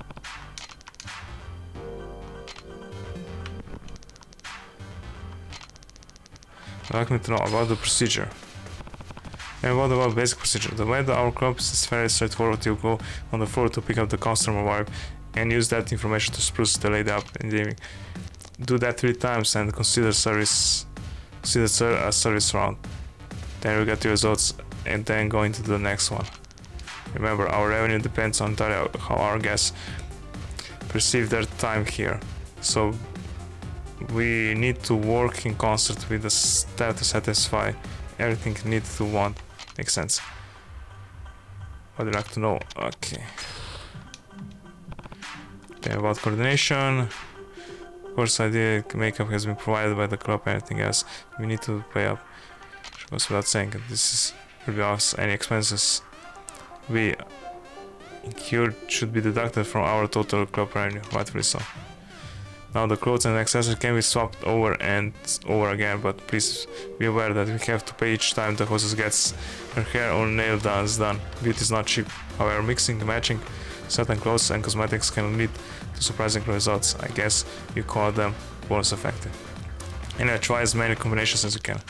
I'd like me to know about the procedure. And what about basic procedure? The way that our club is very straightforward. You go on the floor to pick up the customer vibe and use that information to spruce the lady up in the evening. Do that 3 times and consider a service round. Then we get the results and then go into the next one. Remember, our revenue depends on how our guests perceive their time here. So we need to work in concert with the staff to satisfy everything need to want. Makes sense. What would you like to know? Okay. Then about coordination. Of course, idea makeup has been provided by the club. Anything else we need to pay up. Goes without saying, this will be off any expenses we incurred should be deducted from our total club revenue, rightfully so. Now the clothes and accessories can be swapped over and over again, but please be aware that we have to pay each time the hostess gets her hair or nail done. Beauty is not cheap. However, mixing and matching certain clothes and cosmetics can lead to surprising results. I guess you call them bonus effective. Anyway, try as many combinations as you can.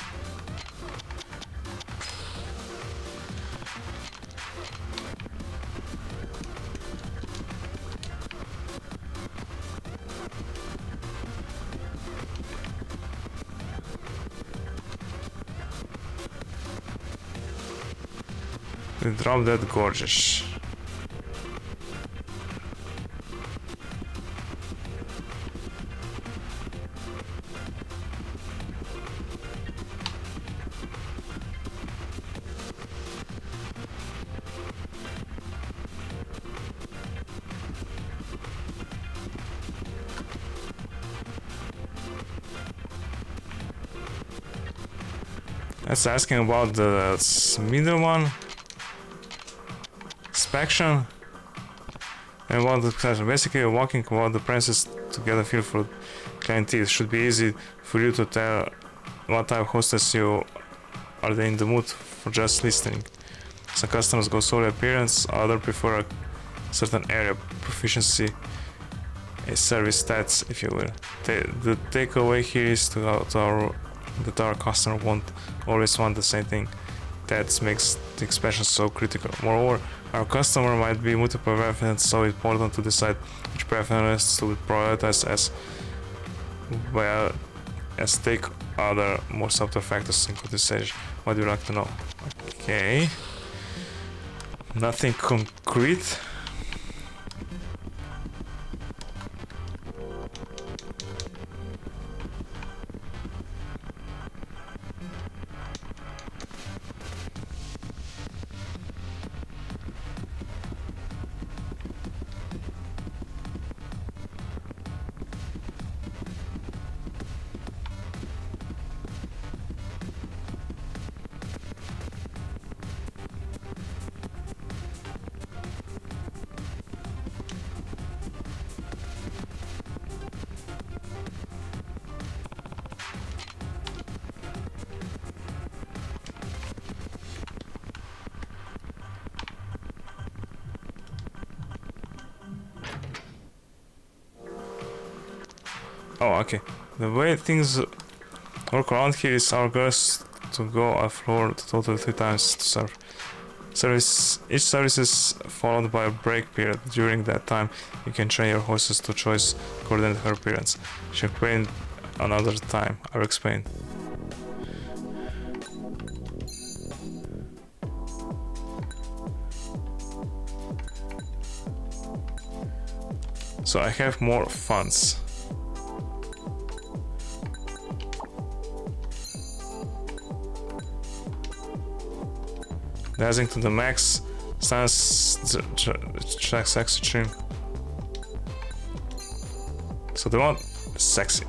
Drop Dead Gorgeous. That's asking about the middle one. Inspection. And about the classroom. Basically, walking about the premises to get a feel for clientele. It should be easy for you to tell what type of hostess you are they in the mood for just listening. Some customers go solely appearance, others prefer a certain area proficiency, a service stats, if you will. The takeaway here is that our customer won't always want the same thing. That makes the expansion so critical. Moreover, our customer might be multiple preferences, so it's important to decide which preference to prioritize as well as take other more subtle factors into consideration. What do you like to know? Okay. Nothing concrete. Oh, okay. The way things work around here is our goal is to go a floor to total 3 times to serve. Each service is followed by a break period. During that time, you can train your horses to choose coordinate her appearance. She'll explain another time. I'll explain. So I have more funds. Dazzling to the max, stance tracks extreme. So they want sexy.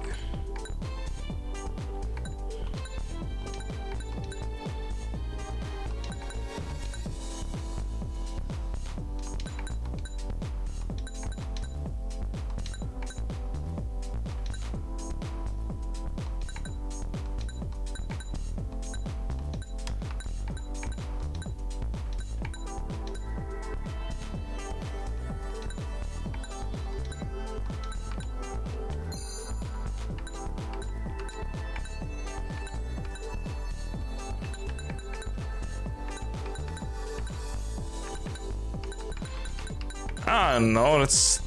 Ah, no, let's...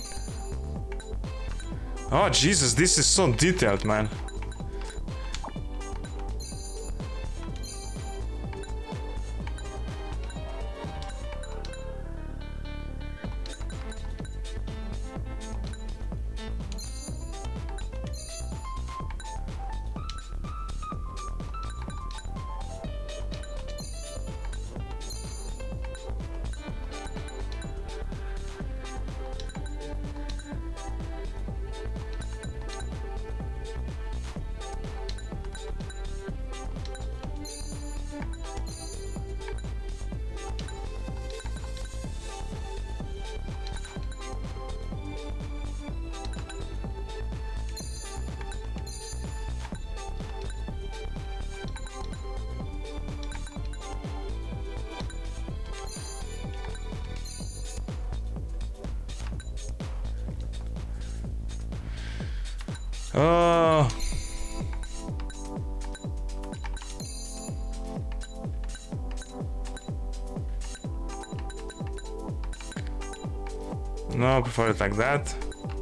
Oh, Jesus, this is so detailed, man. Oh. No, I prefer it like that.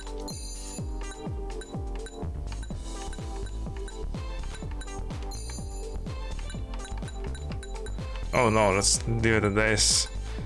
Oh no, let's do it this.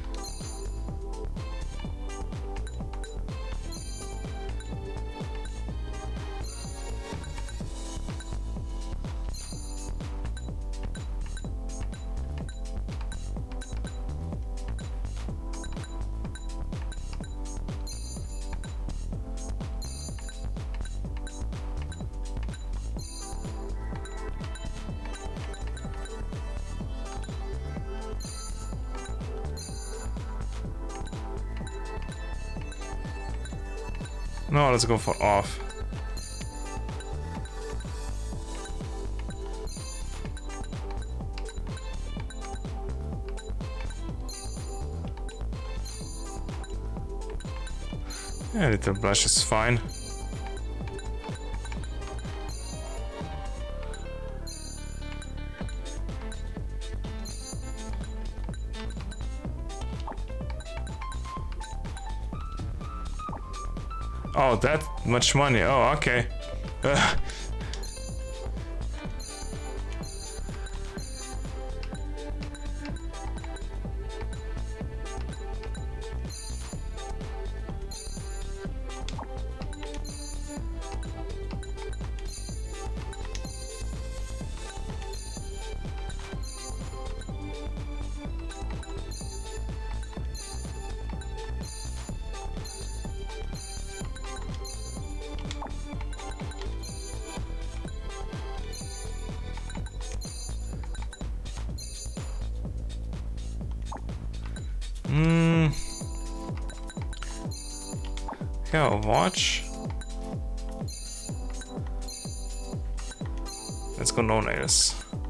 No, let's go for off. Yeah, little blush is fine. Oh, that much money. Oh, okay. Yeah, watch. Let's go no nails.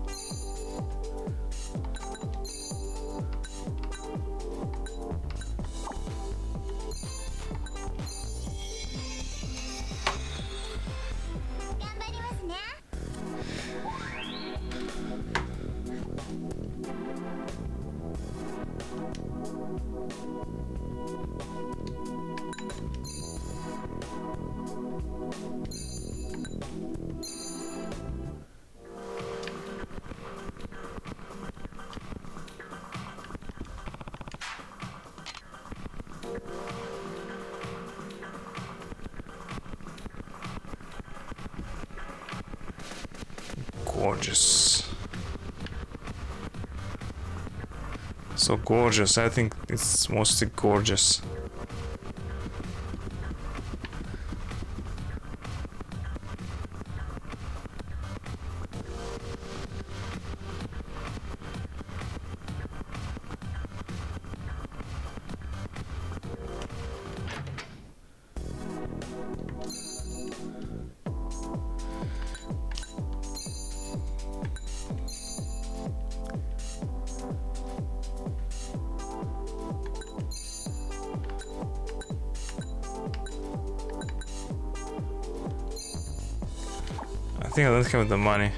Gorgeous. So gorgeous. I think it's mostly gorgeous. I think I don't have the money.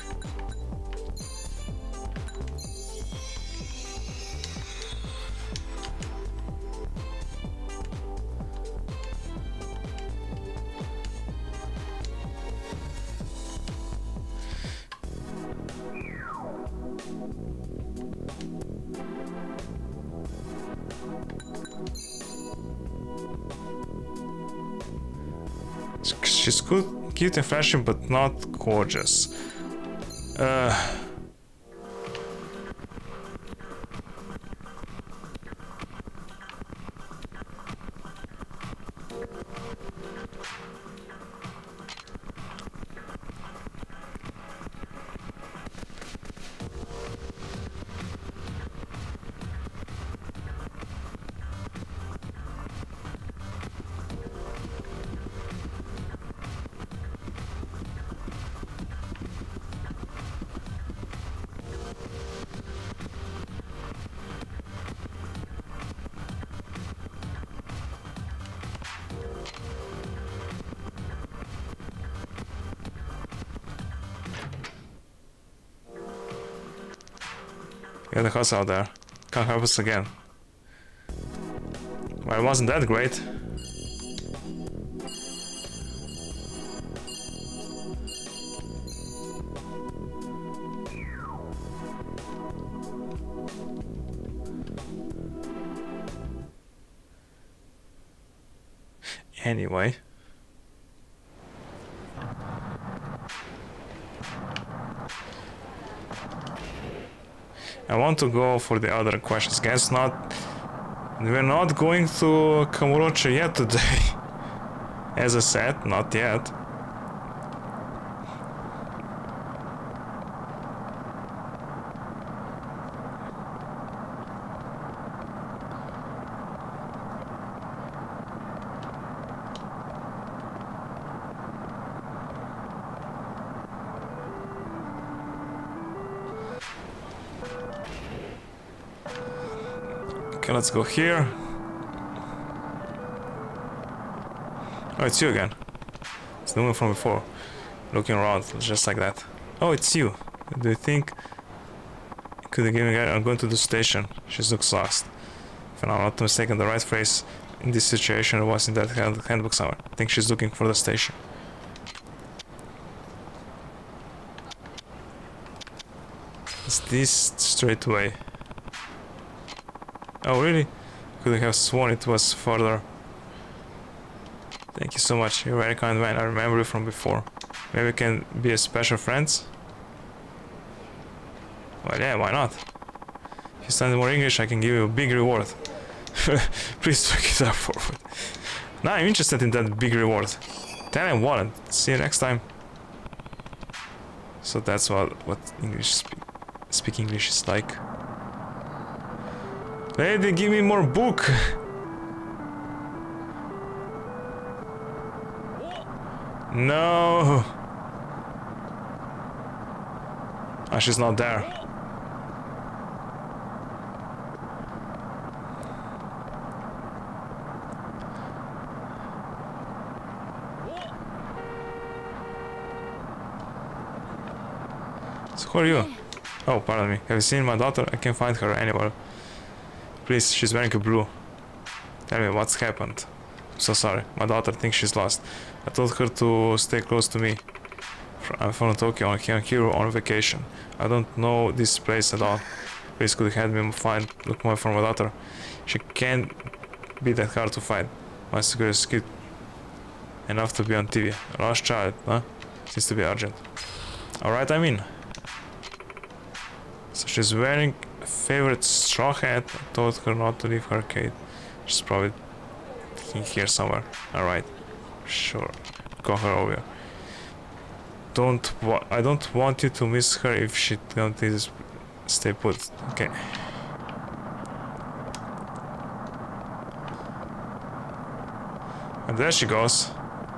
She's good, cute and fashion, but not gorgeous. Get the house out there. Can't help us again. Well, it wasn't that great. Anyway. I want to go for the other questions. Guess not. We're not going to Kamurocho yet today. As I said, not yet. Okay, let's go here. Oh, it's you again. It's the one from before. Looking around, just like that. Oh, it's you. Do you think... Could you give me a guide? I'm going to the station. She looks lost. If I'm not mistaken, the right phrase in this situation was in that handbook somewhere. I think she's looking for the station. Is this straight away? Oh really? Could have sworn it was further. Thank you so much, you're a very kind man. I remember you from before. Maybe we can be a special friends? Well yeah, why not? If you study more English I can give you a big reward. Please look it up forward. Now I'm interested in that big reward. Then I want it. See you next time. So that's what English speak English is like. Lady, give me more book! No! Ah, she's not there. So who are you? Oh, pardon me. Have you seen my daughter? I can't find her anywhere. Please, she's wearing a blue. Tell me what's happened. I'm so sorry. My daughter thinks she's lost. I told her to stay close to me. I'm from Tokyo. I'm here on vacation. I don't know this place at all. Please, could you help me look more for my daughter? She can't be that hard to find. My security is cute enough to be on TV. A lost child, huh? Seems to be urgent. Alright, I'm in. So she's wearing a favorite straw hat. I told her not to leave her arcade. She's probably in here somewhere. Alright. Sure. Call her over. I don't want you to miss her if she don't stay put. Okay. And there she goes.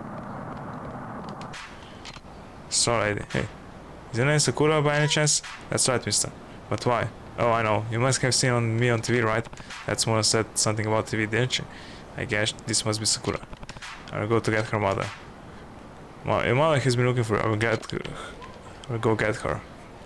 Sorry, hey. Is your name Sakura by any chance? That's right, mister. But why? Oh, I know. You must have seen me on TV, right? That's when I said something about TV, didn't you? I guess this must be Sakura. I'll go to get her mother. Your mother has been looking for her. I'll go get her.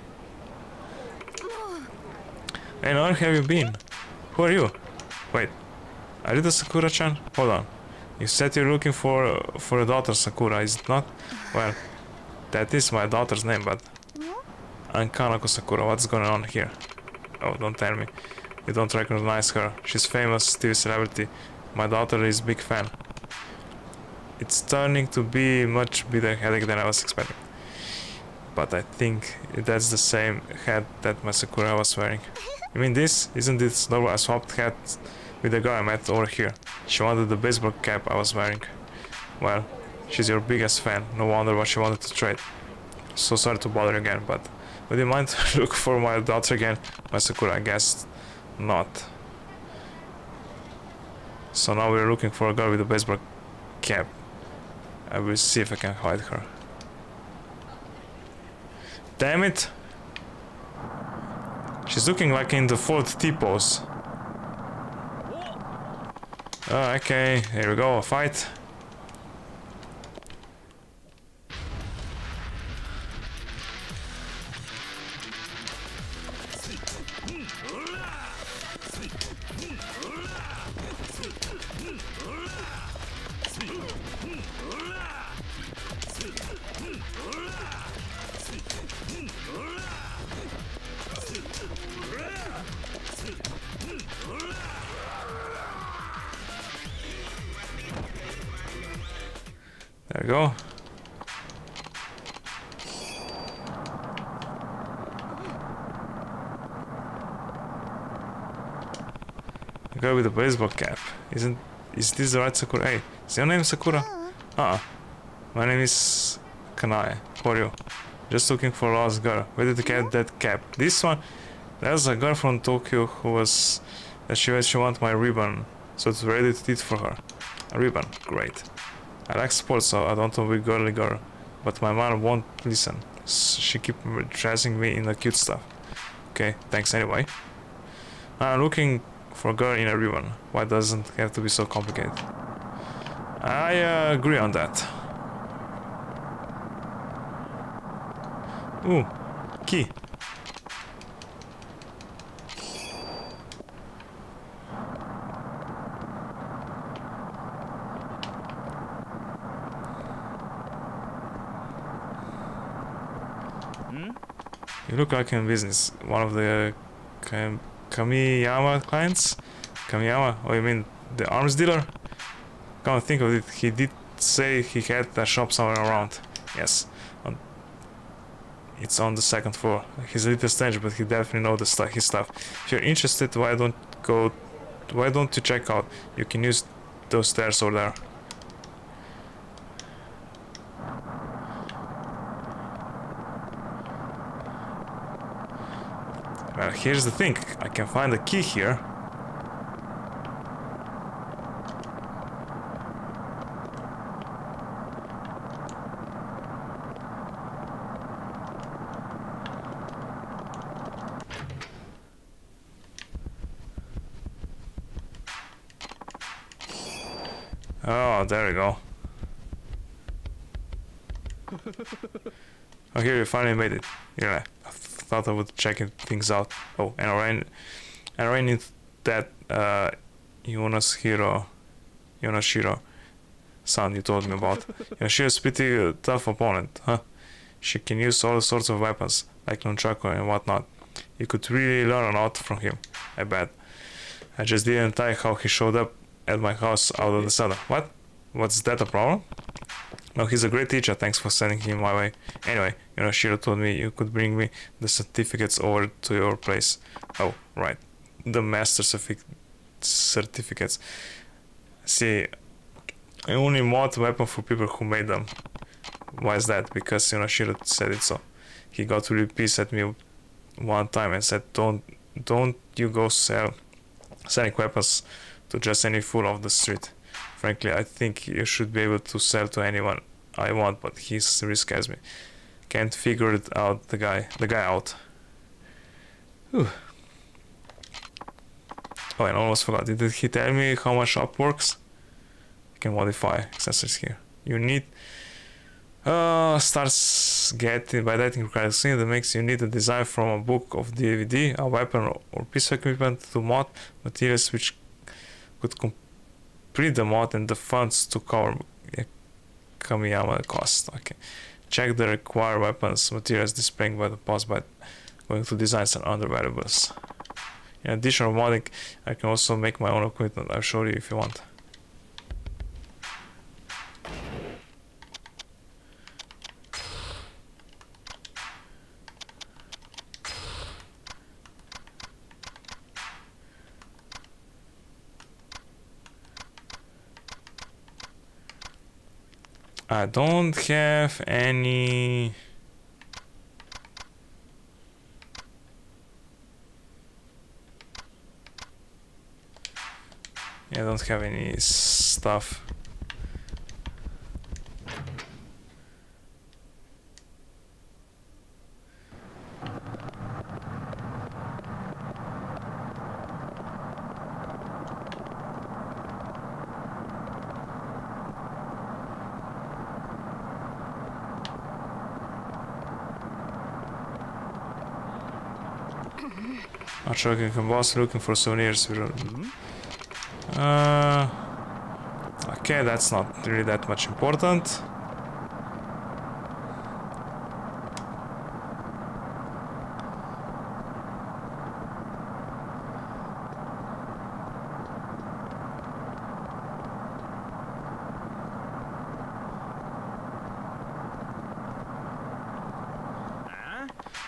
Hey, where have you been? Who are you? Wait. Are you the Sakura-chan? Hold on. You said you're looking for a daughter, Sakura, is it not? Well, that is my daughter's name, but... I'm Kanako Sakura, what's going on here? Oh, don't tell me. You don't recognize her. She's famous TV celebrity. My daughter is a big fan. It's turning to be much bigger headache than I was expecting. But I think that's the same hat that my Sakura was wearing. You mean this? Isn't this normal? I swapped hats with the girl I met over here. She wanted the baseball cap I was wearing. Well, she's your biggest fan. No wonder what she wanted to trade. So sorry to bother you again, but would you mind to look for my daughter again? My Sakura, I guess not. So now we're looking for a girl with a baseball cap. I will see if I can hide her. Damn it! She's looking like in the fourth T-pose. Oh, okay, here we go, a fight. There we go. The guy with the baseball cap. Is this the right Sakura? Hey, is your name Sakura? My name is Kanae. How are you? Just looking for a lost girl. Where did you get that cap? This one? There's a girl from Tokyo who was... she wanted my ribbon. So it's ready to eat for her. A ribbon. Great. I like sports, so I don't want to be girly girl. But my mom won't listen. She keeps dressing me in the cute stuff. Okay, thanks anyway. I'm looking for a girl in a ribbon. Why doesn't it have to be so complicated? I agree on that. Ooh, key. You look like in business. One of the Kamiyama clients? Kamiyama? Oh, you mean the arms dealer? Come think of it, he did say he had a shop somewhere around. Yes. It's on the second floor. He's a little strange, but he definitely knows his stuff. If you're interested, why don't you check out? You can use those stairs over there. Well, here's the thing. I can find a key here. Oh, there we go. Oh, here you finally made it. Yeah, I thought I would check things out. Oh, and I ran into that Yonoshiro son you told me about. Yonoshiro's pretty tough opponent, huh? She can use all sorts of weapons, like nunchaku and whatnot. You could really learn a lot from him, I bet. I just didn't like how he showed up at my house out of the sudden. What? What's that a problem? No, he's a great teacher, thanks for sending him my way. Anyway, Yonoshiro told me you could bring me the certificates over to your place. Oh, right. The master certificates. See, I only mod weapon for people who made them. Why is that? Because Yonoshiro said it so. He got really pissed at me one time and said, don't you go selling weapons to just any fool off the street. Frankly, I think you should be able to sell to anyone I want, but he scares me. Can't figure it out, the guy out. Whew. Oh, and I almost forgot. Did he tell me how my shop works? You can modify accessories here. You need starts getting by that requires scene that makes you need a design from a book of DVD, a weapon or piece of equipment to mod materials which could complete the mod and the funds to cover Kamiyama cost. Okay. Check the required weapons materials displayed by the boss by going to designs and other variables. In addition to modding, I can also make my own equipment. I'll show you if you want. I don't have any... I don't have any stuff. Not sure I can boss looking for souvenirs. Okay, that's not really that much important.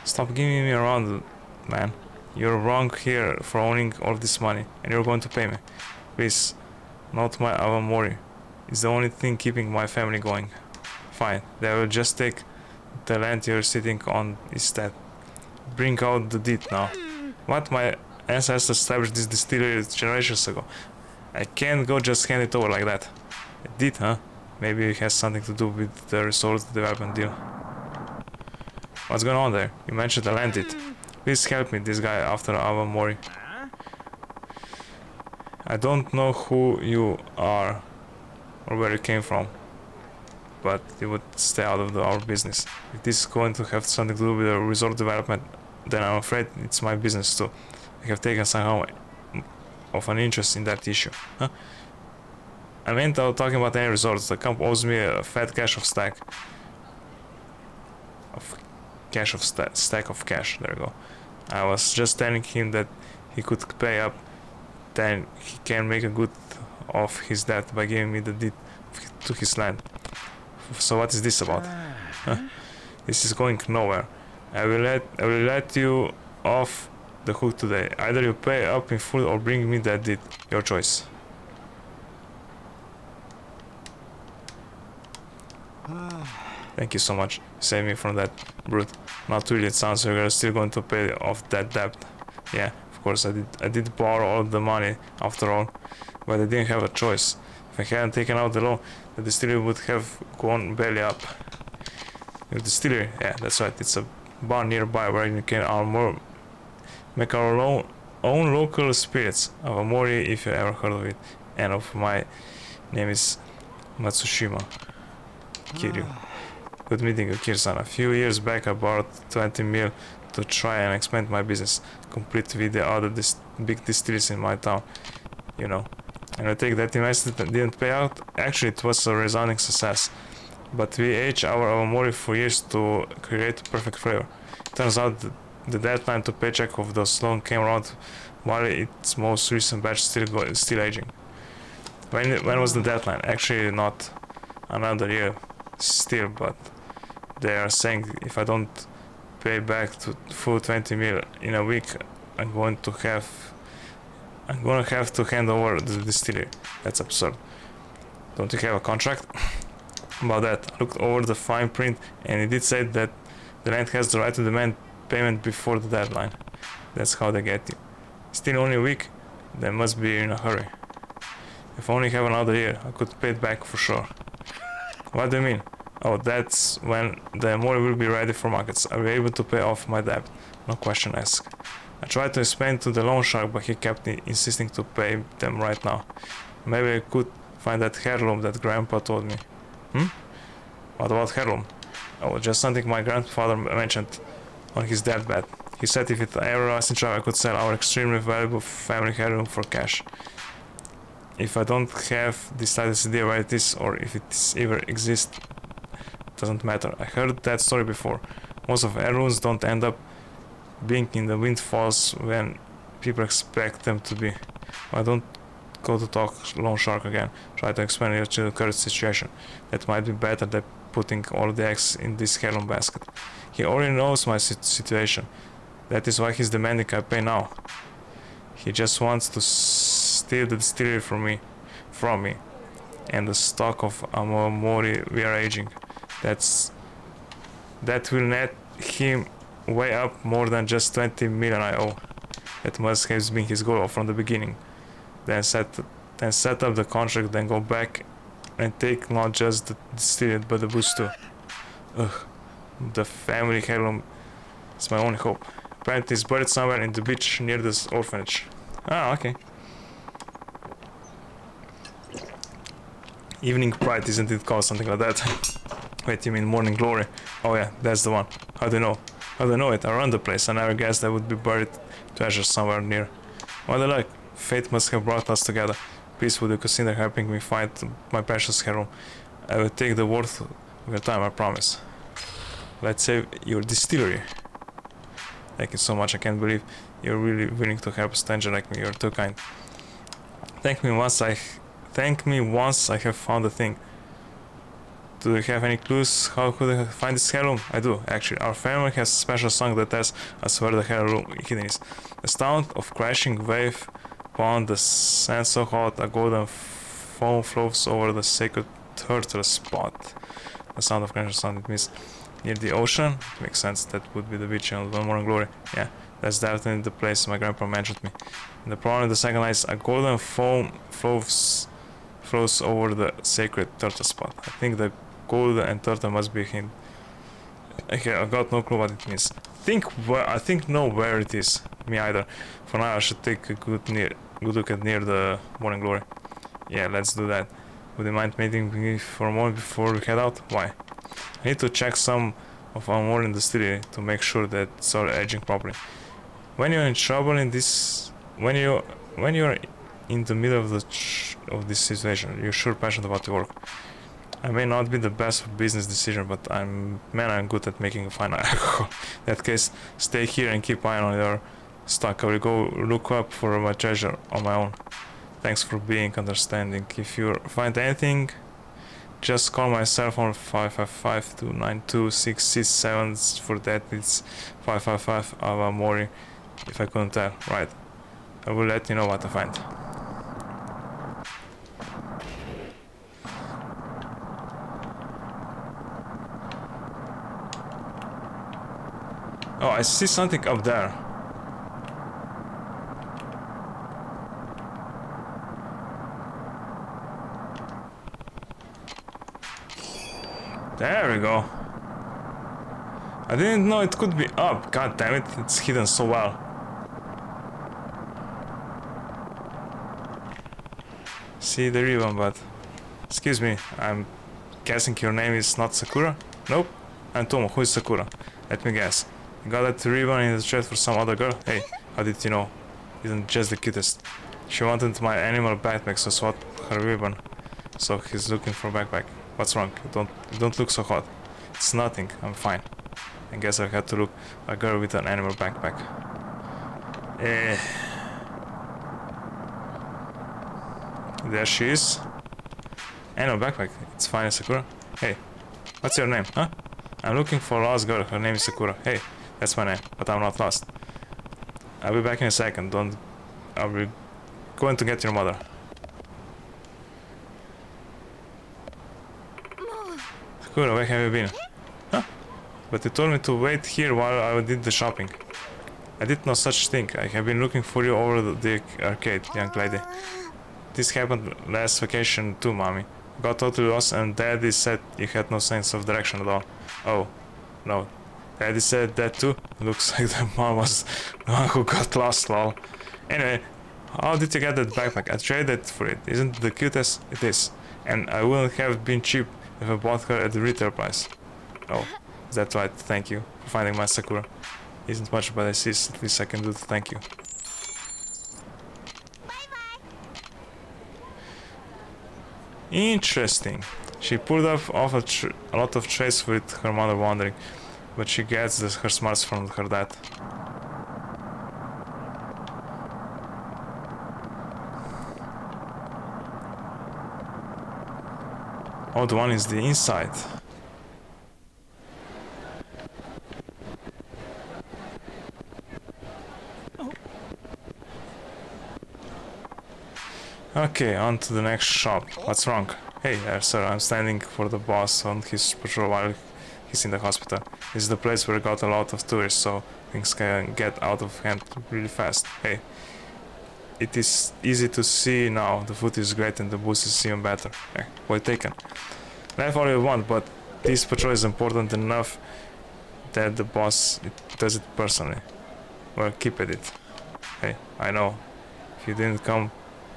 Stop giving me around, man. You're wrong here for owning all this money, and you're going to pay me. Please, not my Awamori. It's the only thing keeping my family going. Fine, they will just take the land you're sitting on instead. Bring out the deed now. What? My ancestors established this distillery generations ago. I can't go just hand it over like that. A deed, huh? Maybe it has something to do with the resource development deal. What's going on there? You mentioned the land deed. Please help me, this guy after Awamori. I don't know who you are or where you came from, but you would stay out of our business. If this is going to have something to do with the resort development, then I'm afraid it's my business too. I have taken somehow of an interest in that issue. Huh? I meant I was talking about any resorts. The camp owes me a fat cash of stack. Stack of cash. There you go. I was just telling him that he could pay up, then he can make a good of his debt by giving me the deed to his land. So what is this about? Huh? This is going nowhere. I will let you off the hook today. Either you pay up in full or bring me that deed. Your choice. Thank you so much. Save me from that brute. Not really, it sounds like you're still going to pay off that debt. Yeah, of course I did borrow all the money after all, but I didn't have a choice. If I hadn't taken out the loan, the distillery would have gone belly up. Your distillery? Yeah, that's right. It's a bar nearby where you can make our own local spirits. Awamori, if you ever heard of it. And of my name is Matsushima Kiryu. Good meeting you, Kirsan. A few years back I borrowed 20 mil to try and expand my business, complete with the other big distilleries in my town, you know. And I take that investment didn't pay out. Actually, it was a resounding success. But we aged our Awamori for years to create perfect flavor. Turns out the deadline to paycheck of those loans came around while its most recent batch still aging. When was the deadline? Actually, not another year still, but they are saying if I don't pay back to full 20 mil in a week, I'm gonna have to hand over the distillery. That's absurd. Don't you have a contract? About that, I looked over the fine print and it did say that the land has the right to demand payment before the deadline. That's how they get you. Still only a week? They must be in a hurry. If I only have another year, I could pay it back for sure. What do you mean? Oh, that's when the Awamori will be ready for markets. I'll be able to pay off my debt. No question asked. I tried to explain to the loan shark, but he kept insisting to pay them right now. Maybe I could find that heirloom that Grandpa told me. What about heirloom? Oh, just something my grandfather mentioned on his deathbed. He said if it ever was in trouble, I could sell our extremely valuable family heirloom for cash. If I don't have the slightest idea where it is or if it ever exists, doesn't matter. I heard that story before. Most of heirlooms don't end up being in the windfalls when people expect them to be. I don't go to talk loan shark again. Try to explain it to the current situation. That might be better than putting all the eggs in this heirloom basket. He already knows my situation. That is why he's demanding I pay now. He just wants to steal the distillery from me, and the stock of Awamori we are aging. That will net him way up more than just 20 million I owe. That must have been his goal from the beginning. Then set up the contract, then go back and take not just the distillery but the booze too. Ugh, the family heirloom is my only hope. Apparently it's buried somewhere in the beach near this orphanage. Ah, okay. Evening Pride, isn't it called something like that? Wait, you mean Morning Glory? Oh yeah, that's the one. How do you know? How do you know it? I run the place. I never guessed there would be buried treasure somewhere near. What the luck? Fate must have brought us together. Please, would you consider helping me find my precious heirloom? I will take the worth of your time, I promise. Let's save your distillery. Thank you so much. I can't believe you're really willing to help a stranger like me. You're too kind. Thank me once I have found a thing Do you have any clues how could I find this heirloom? I do, actually. Our family has a special song that tells us where the heirloom hidden is. The sound of crashing wave upon the sand so hot a golden foam flows over the sacred turtle spot. The sound of crashing sound, it means near the ocean. It makes sense, that would be the beach on One More in Glory. Yeah, that's definitely the place my grandpa mentioned me. And the problem in the second line is a golden foam flows over the sacred turtle spot. I think the gold and turtle must be hidden. Okay, I got no clue what it means. I think know where it is. Me either. For now I should take a good look at near the Morning Glory. Yeah, let's do that. Would you mind meeting me for a moment before we head out? Why? I need to check some of our more in the studio to make sure that it's all edging properly. When you're in trouble in this, when you're in the middle of this situation, you're sure passionate about your work. I may not be the best business decision, but I'm good at making a fine alcohol. In that case, stay here and keep eye on your stock. I will go look up for my treasure on my own. Thanks for being understanding. If you find anything, just call my cell phone 555-292-667. For that, it's 555 Ava Mori. If I couldn't tell, right? I will let you know what I find. Oh, I see something up there. There we go. I didn't know it could be up. God damn it, it's hidden so well. See the ribbon, but... Excuse me, I'm guessing your name is not Sakura? Nope. I'm Tomo. Who is Sakura? Let me guess. You got that ribbon in the thread for some other girl? Hey, how did you know? Isn't just the cutest. She wanted my animal backpack, so swapped her ribbon. So he's looking for a backpack. What's wrong? You don't look so hot. It's nothing. I'm fine. I guess I had to look a girl with an animal backpack. There she is. Animal backpack. It's fine, Sakura. Hey, what's your name, huh? I'm looking for a lost girl. Her name is Sakura. Hey, that's my name, but I'm not lost. I'll be back in a second. I'll be going to get your mother. Sakura, where have you been? Huh? But you told me to wait here while I did the shopping. I did no such thing. I have been looking for you over the arcade, young lady. This happened last vacation too, mommy. Got totally lost and daddy said you had no sense of direction at all. Oh, no. Daddy said that too? Looks like the mom was the one who got lost, lol. Anyway, how did you get that backpack? I traded for it. Isn't it the cutest? It is. And I wouldn't have been cheap if I bought her at the retail price. Oh, that's right. Thank you for finding my Sakura. Isn't much, but I see at least I can do to thank you. Interesting. She pulled off a lot of trades with her mother wandering, but she gets her smarts from her dad. Oh, the one is the inside. Okay, on to the next shop. What's wrong? Hey there, sir, I'm standing for the boss on his patrol while he's in the hospital. This is the place where we got a lot of tourists, so things can get out of hand really fast. Hey, it is easy to see now. The food is great and the booze is even better. Hey, well taken. Laugh all you want, but this patrol is important enough that the boss does it personally. Well, keep at it. Hey, I know. If you didn't come,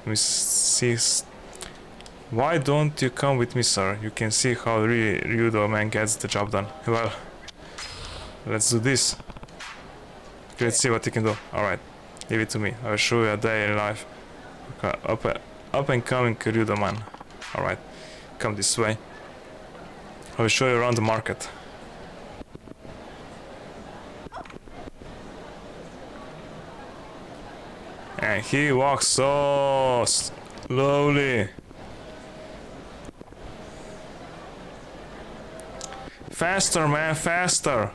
why don't you come with me, sir? You can see how really Ryudo man gets the job done. Well, let's do this. Okay, let's see what you can do. Alright, leave it to me. I will show you a day in life. Up and coming Ryudo man. Alright, come this way. I will show you around the market. And he walks so slowly. Faster, man, faster!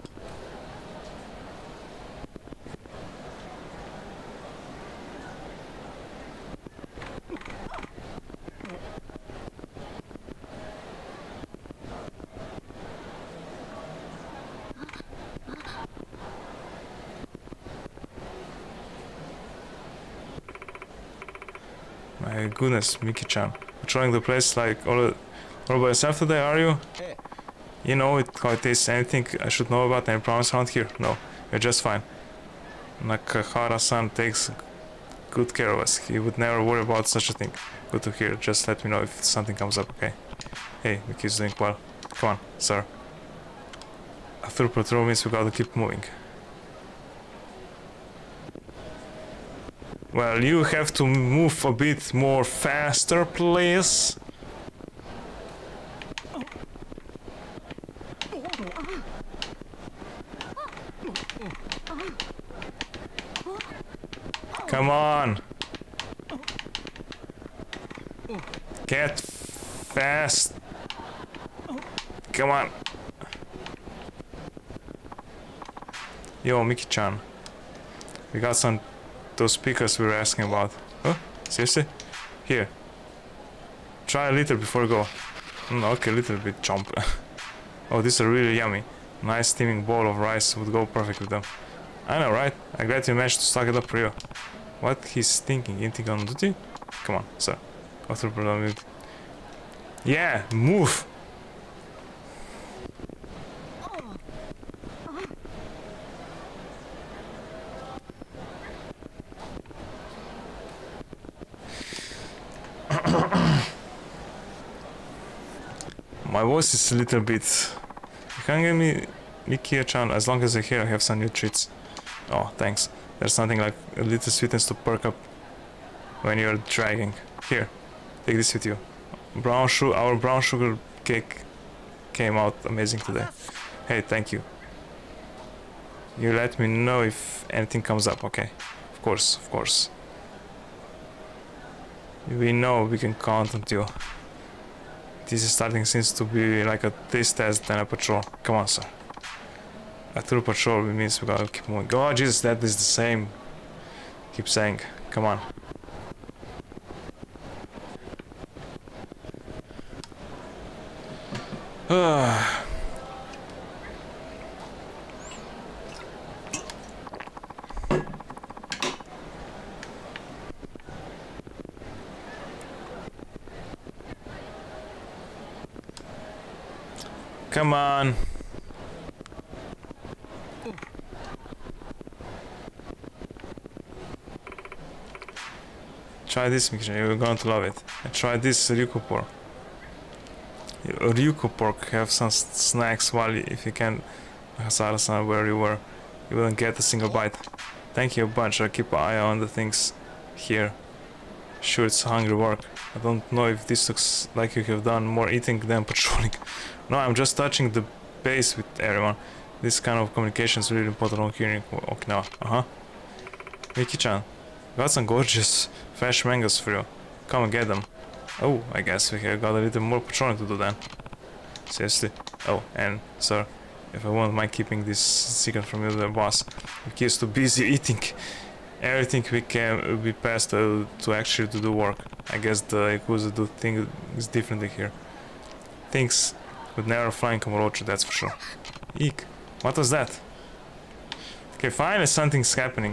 My goodness, Miki-chan. Patrolling the place like all by yourself today, are you? You know how it is. Anything I should know about any problems around here? No, you're just fine. Nakahara-san takes good care of us. He would never worry about such a thing. Good to hear. Just let me know if something comes up, okay? Hey, Miki's doing well. Come on, sir. A through patrol means we gotta keep moving. Well, you have to move a bit more faster, please. Come on. Get fast. Come on. Yo, Miki-chan. We got those speakers we were asking about. Oh, seriously? Here. Try a little before you go. Okay, a little bit chomp. Oh, these are really yummy. Nice steaming bowl of rice would go perfect with them. I know, right? I'm glad you managed to stock it up for you. What he's thinking? Anything on duty? Come on, sir. After problem. Yeah, move! My voice is a little bit... You can give me Miki-chan as long as you're here. I have some new treats. Oh, thanks. There's something like a little sweetness to perk up when you're dragging. Here, take this with you. Our brown sugar cake came out amazing today. Hey, thank you. You let me know if anything comes up, okay? Of course, of course. We know we can count on you. This is starting seems to be like a taste test than a patrol. Come on, sir. A through patrol means we gotta keep moving. Oh, Jesus, that is the same. Keep saying. Come on. Come on. Try this, Miki-chan, you're going to love it. And try this Ryuko pork. Ryuko pork, have some snacks while if you can. Hasara-san, where you were, you wouldn't get a single bite. Thank you a bunch, I'll keep an eye on the things here. Sure, it's hungry work. I don't know if this looks like you have done more eating than patrolling. No, I'm just touching the base with everyone. This kind of communication is really important on here in Okinawa. Miki-chan, got some gorgeous fresh mangoes for you. Come and get them. Oh, I guess we have got a little more patrolling to do then. Seriously? Oh, and sir, if I won't mind keeping this secret from you, the boss, we is too busy eating everything we can be passed to actually to do work. I guess the Yakuza do things differently here. Things would never fly in Kamurocho, that's for sure. Eek, what was that? Okay, finally something's happening.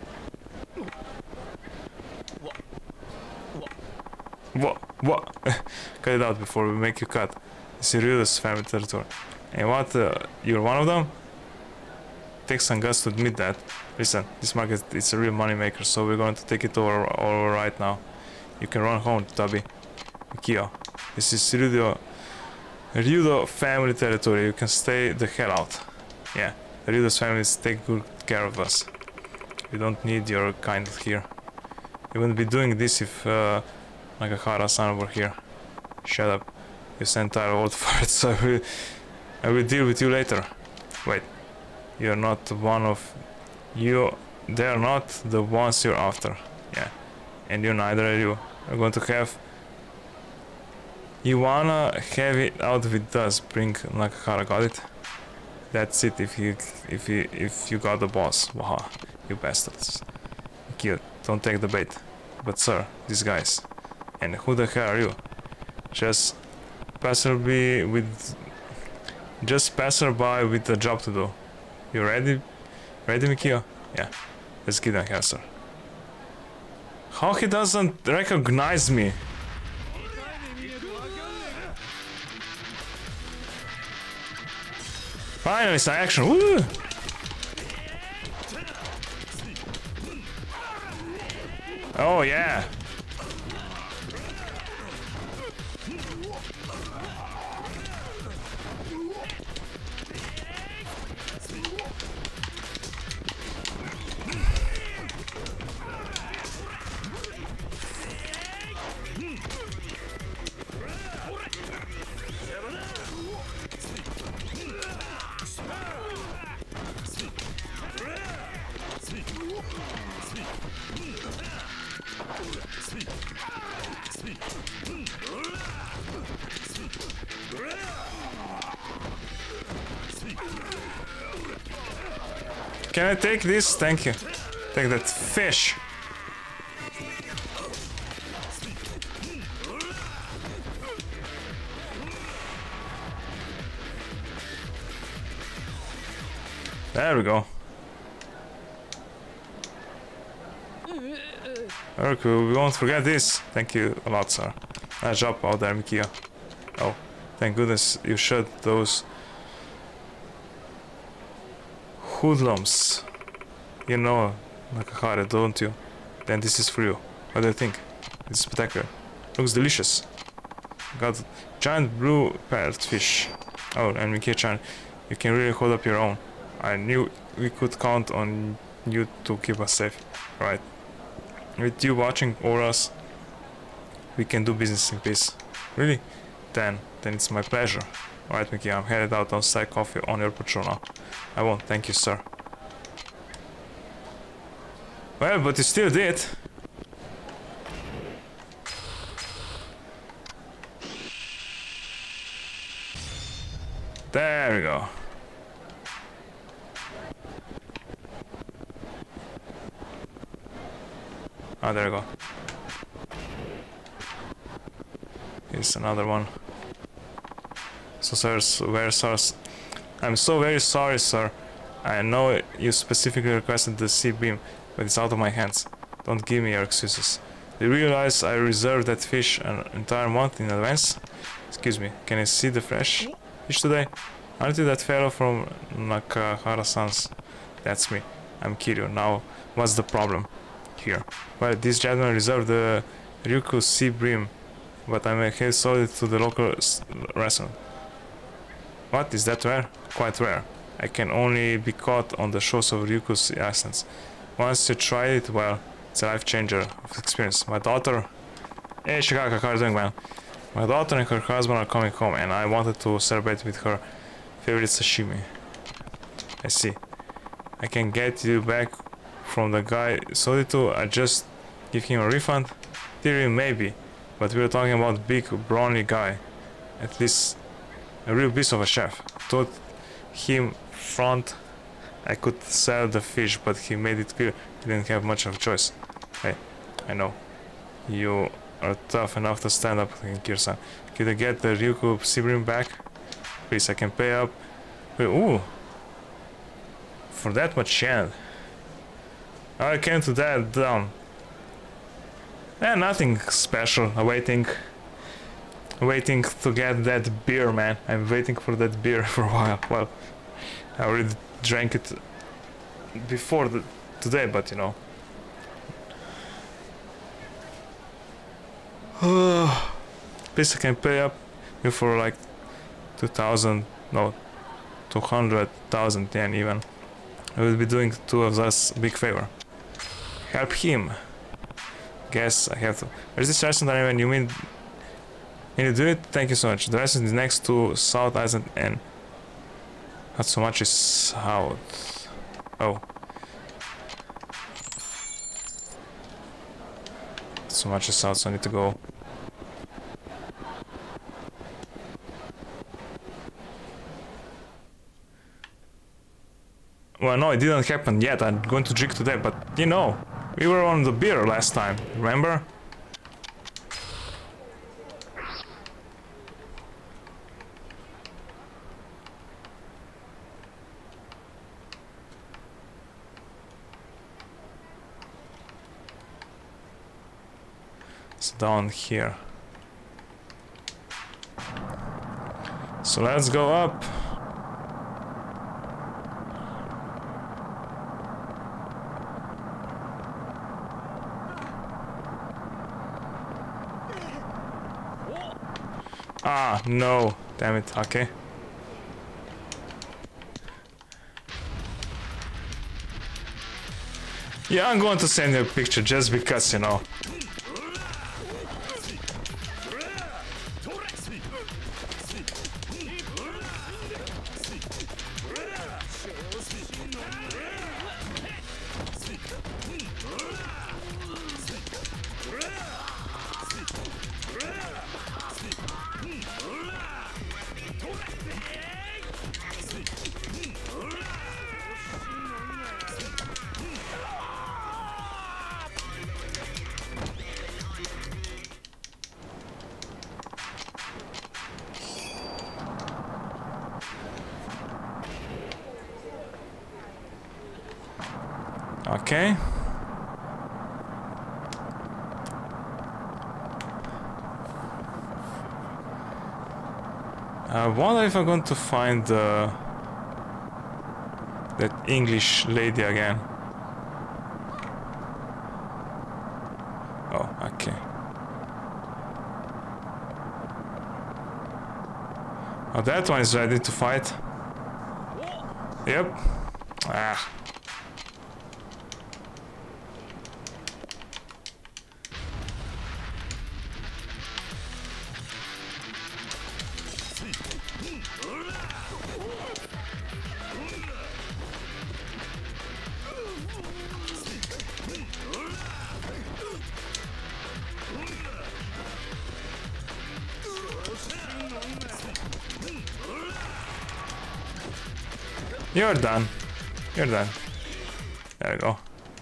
What? Cut it out before we make you cut. It's Ryuda's family territory. And what, you're one of them? Takes some guts to admit that. Listen, this market is a real money maker, so we're going to take it over right now. You can run home, Tabi. Mikio, this is Ryudo family territory. You can stay the hell out. Yeah, the Ryudo's families take good care of us. We don't need your kind here. You wouldn't be doing this if Nakahara-san were here. Shut up. You sent our old for it, so I will deal with you later. Wait, you're not one of you. They're not the ones you're after. Yeah, and you neither are you. We're going to have You wanna have it out with us, bring Nakahara, got it? That's it if you got the boss. Waha, you bastards. Cute, don't take the bait. But sir, these guys. And who the hell are you? Just passerby with a job to do. You ready? Ready, Mikio? Yeah. Let's get on here, sir. How he doesn't recognize me? Finally, some action. Woo! Oh yeah. Can I take this? Thank you. Take that fish. There we go. Okay, we won't forget this. Thank you a lot, sir. Nice job out there, Mikio. Oh, thank goodness you shot those hoodlums. You know Nakahara, don't you? Then this is for you. What do you think? It's spectacular. Looks delicious. Got giant blue parrotfish. Oh, and Mikio-chan, you can really hold up your own. I knew we could count on you to keep us safe. Right. With you watching over us, we can do business in peace. Really? Then it's my pleasure. Alright, Mickey, I'm headed out on side coffee on your patrol now. I won't, thank you, sir. Well, but you still did. There we go. Ah, there we go. Here's another one. So, sir, I'm so very sorry, sir. I know you specifically requested the sea beam, but it's out of my hands. Don't give me your excuses. Do you realize I reserved that fish an entire month in advance? Excuse me, can I see the fresh fish today? Aren't you that fellow from Nakahara-san's? That's me. I'm Kiryu. Now, what's the problem here? Well, this gentleman reserved the Ryukyu sea bream, but I may have sold it to the local restaurant. What? Is that rare? Quite rare. I can only be caught on the shores of Ryukyu's islands. Once you try it, well, it's a life changer of experience. My daughter... Hey Shigaka, how are you doing, man? My daughter and her husband are coming home, and I wanted to celebrate with her favorite sashimi. I see. I can get you back from the guy sold it to. I just give him a refund? Theory, maybe. But we were talking about big, brawny guy. At least a real beast of a chef. Told him front I could sell the fish, but he made it clear he didn't have much of a choice. Hey, I know. You are tough enough to stand up, Kiryu-san. Could I get the Ryukyu sea bream back? Please, I can pay up. Wait, ooh! For that much yen. I came to that down. Nothing special. Waiting to get that beer, man. I'm waiting for that beer for a while. Well, I already drank it before today, but you know. Please, I can pay up you for like 200,000 yen even. I will be doing two of us a big favor. Help him. Guess I have to. Where's this restaurant anyway? You mean you do it? Thank you so much. The restaurant is next to South Island and not so much is south. Oh. So much is south, so I need to go Well, no, it didn't happen yet. I'm going to drink today, but you know, we were on the beer last time, remember? It's down here. So let's go up. Ah, no. Damn it. Okay. Yeah, I'm going to send you a picture just because, you know. Okay. I wonder if I'm going to find that English lady again. Oh, okay. Oh, that one is ready to fight. Yep. Ah. You're done. You're done. There we go.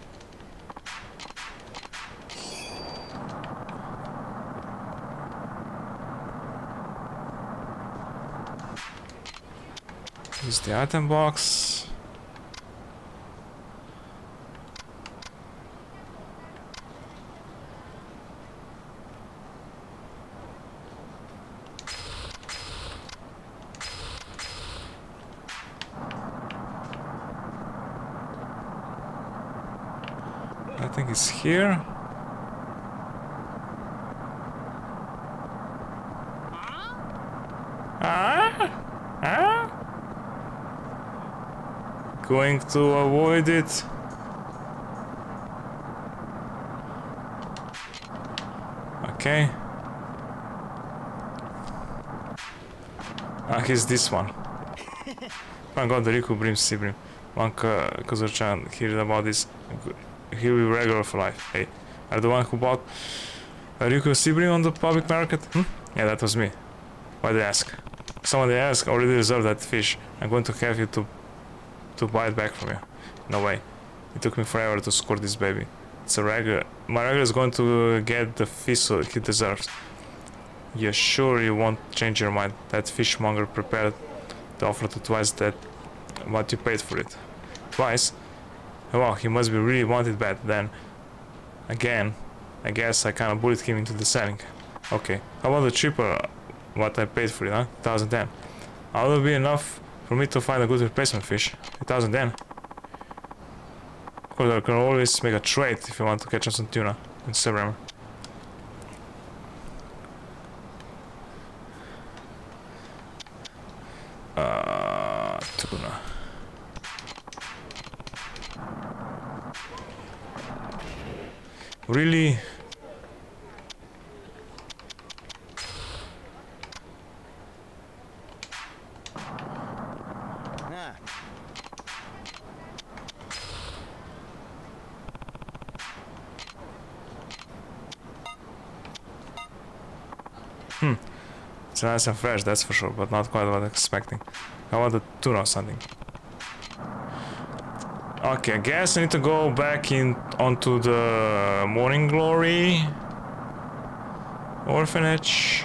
Use the item box. I think it's here. Going to avoid it. Okay. Ah, here's this one. Thank God the Riku Brim Sibrim. One Kazur-chan heard about this. He'll be regular for life. Hey, are the one who bought Riku Sibrim on the public market? Yeah, that was me. Why they ask? Someone they ask already reserved that fish. I'm going to have you to buy it back from you. No way. It took me forever to score this baby. It's a regular. My regular is going to get the fish he deserves. You're sure you won't change your mind? That fishmonger prepared the offer to twice that what you paid for it. Twice? Wow, he must be really wanted bad. Then, again, I guess I kinda bullied him into the selling. Okay, how about the triple what I paid for it, huh? 1010. Will be enough for me to find a good replacement fish. 1010. Of course, I can always make a trade if you want to catch on some tuna in September. Tuna. Really? It's nice and fresh, that's for sure, but not quite what I was expecting. I wanted tuna or something. Okay, I guess I need to go back onto the Morning Glory orphanage.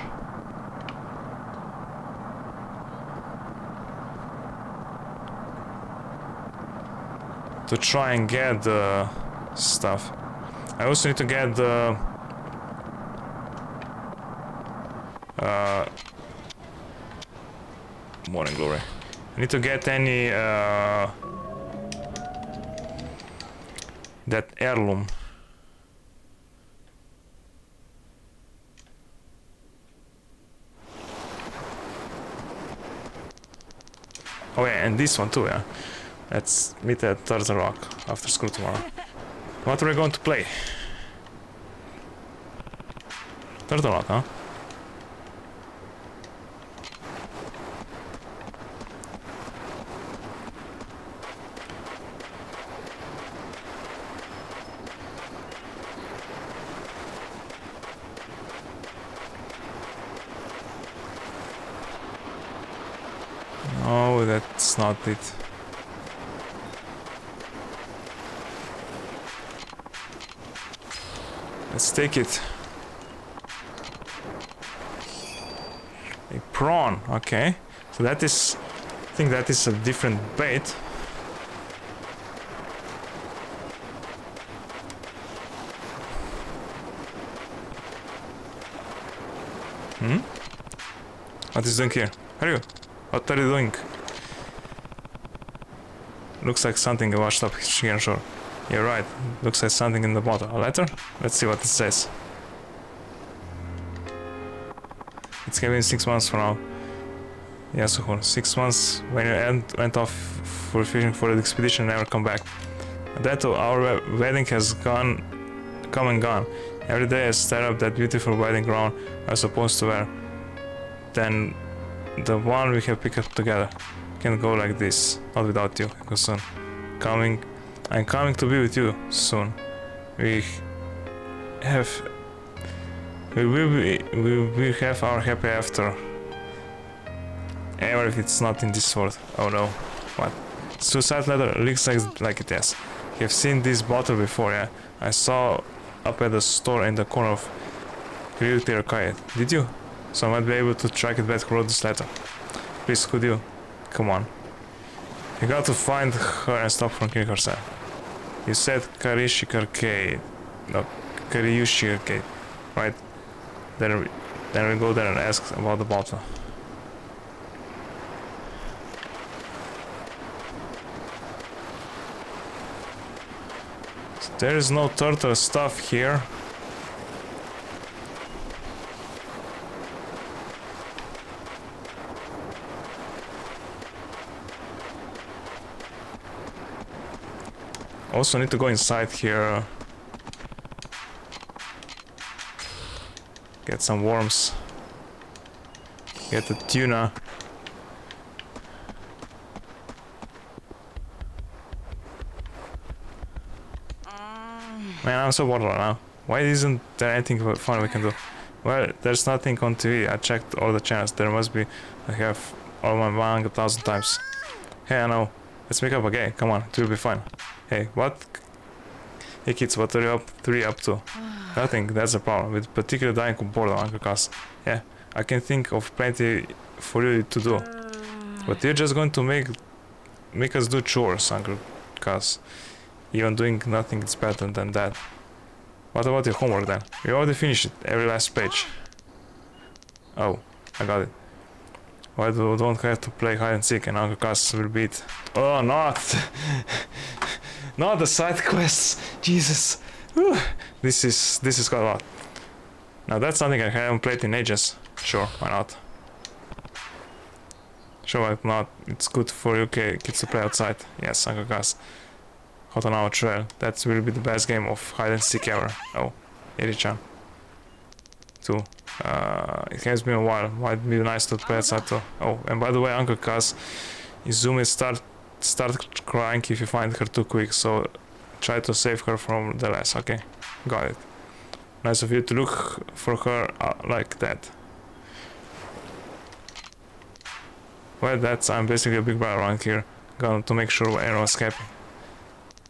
To try and get the stuff. I also need to get the Morning Glory. I need to get any that heirloom. Oh yeah, and this one too, yeah. Let's meet at Turtle Rock after school tomorrow. What are we going to play? Turtle Rock, huh? No, that's not it. Let's take it. A prawn, okay. So that is, I think that is a different bait. What is doing here? Are you? What are you doing? Looks like something washed up here on shore. You're right. Looks like something in the bottle. A letter? Let's see what it says. It's given 6 months from now. Yasuho. 6 months when you went off for fishing for the expedition and never come back. That our wedding has come and gone. Every day I stare up that beautiful wedding gown I was supposed to wear. Then the one we have picked up together. Can't go like this. Not without you. Soon. I'm coming to be with you soon. We will have our happy after. Ever if it's not in this world. Oh no. What? Suicide letter looks like it is. You've seen this bottle before, yeah? I saw up at the store in the corner of Realty Arcade. Did you? So I might be able to track it back who wrote this letter. Please, could you? Come on. You got to find her and stop from killing herself. You said Karishik Arcade. No, Karyushi Arcade. Right? Then we go there and ask about the bottle. So there is no turtle stuff here. Also need to go inside here. Get some worms. Get the tuna. Man, I'm so bored right now. Why isn't there anything fun we can do? Well, there's nothing on TV. I checked all the channels. There must be. I have all my 100,000 times. Hey, I know. Let's make up a game. Come on, it will be fun. Hey, what? Hey kids, what are you up to? Nothing, that's the problem. With particular dying of boredom, Uncle Cass. Yeah, I can think of plenty for you to do. But you're just going to make us do chores, Uncle Cass. Even doing nothing is better than that. What about your homework then? We already finished it, every last page. Oh, I got it. Why don't have to play hide and seek and Uncle Cass will beat? Oh, not! Not the side quests! Jesus! Whew. This is quite a lot. Now that's something I haven't played in ages. Sure, why not? Sure, why not? It's good for UK kids to play outside. Yes, Uncle Cass. Hot on our trail. That will be the best game of hide and seek ever. Oh, Eri-chan. Too. It has been a while. Might be nice to play outside too. Oh, and by the way, Uncle Cass, Izumi start crying if you find her too quick, so try to save her from the last, okay? Got it. Nice of you to look for her like that. Well, I'm basically a big brother around here. Going to make sure everyone's happy.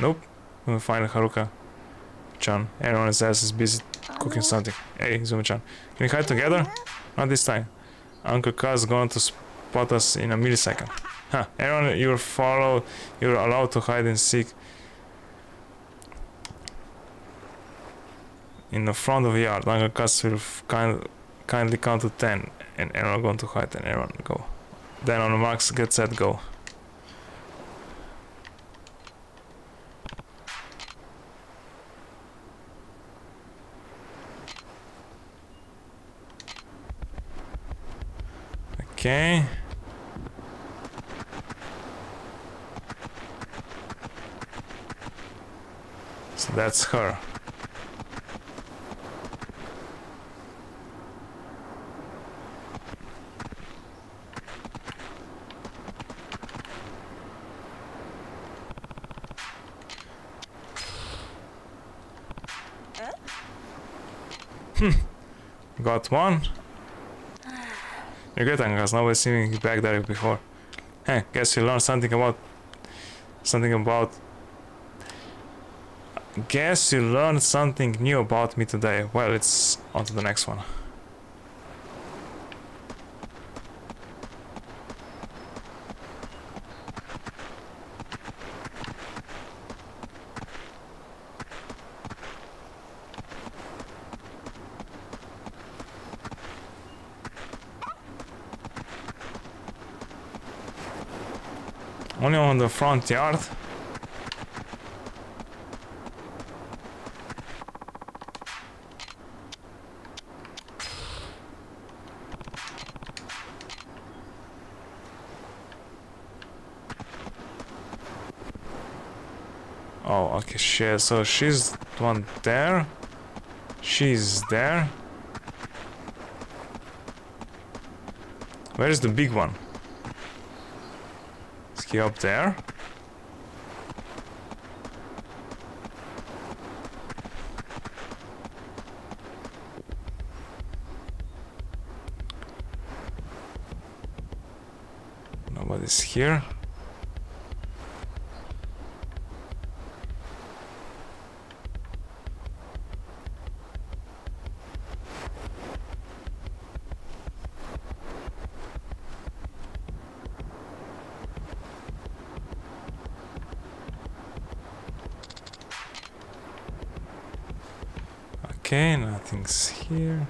Nope. We'll find Haruka-chan. Everyone's ass is busy cooking something. Hey, Izumi-chan. Can we hide together? Not this time. Uncle Kaz going to spot us in a millisecond. Huh. Everyone, you're allowed to hide and seek in the front of the yard. Uncle Kaz will kindly count to 10 and everyone going to hide and everyone go. Then on the marks, get set, go. Okay. So that's her. Got one. You're good, because nobody's seen you back there before. Hey, guess you learned something about... Guess you learned something new about me today. Well, it's on to the next one. Only on the front yard. Oh, okay, so she's the one there. She's there. Where's the big one? Is he up there? Nobody's here. Okay, nothing's here.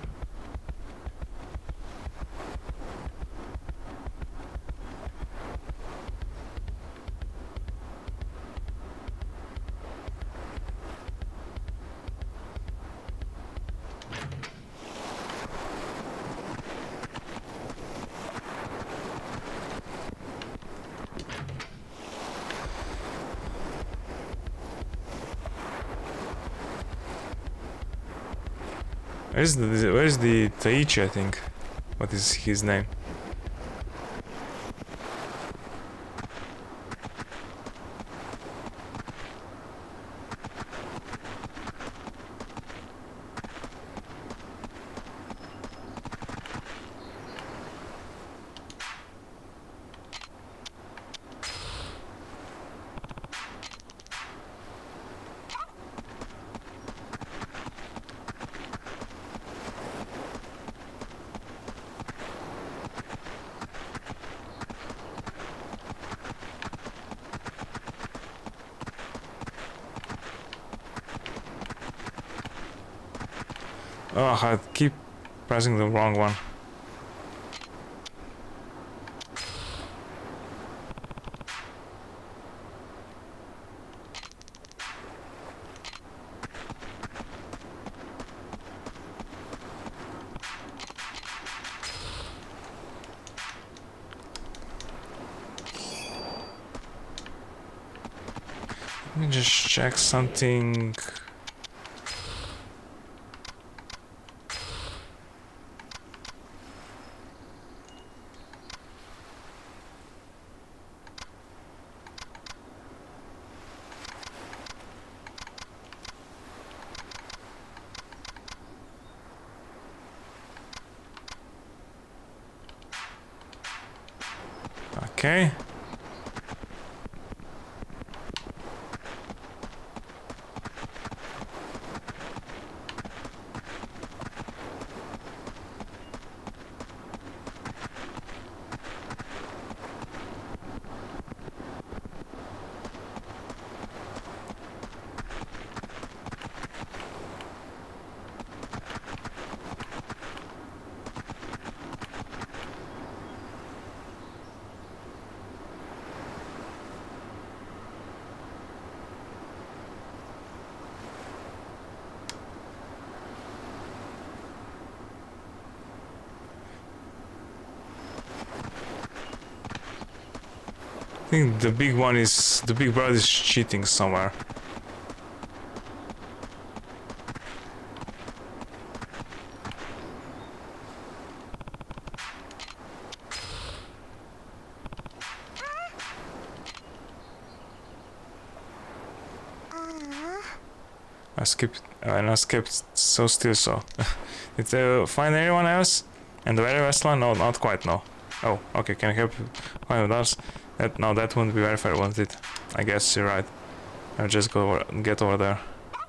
Where's the Taichi, I think? What is his name? Oh, I keep pressing the wrong one. Let me just check something. Okay. think the big one is... the big brother is cheating somewhere. I skipped so still so. Did they find anyone else? And the very last one? No, not quite, no. Oh, okay, can I help you find with us? No, that wouldn't be very fair, wouldn't it? I guess you're right. I'll just get over there.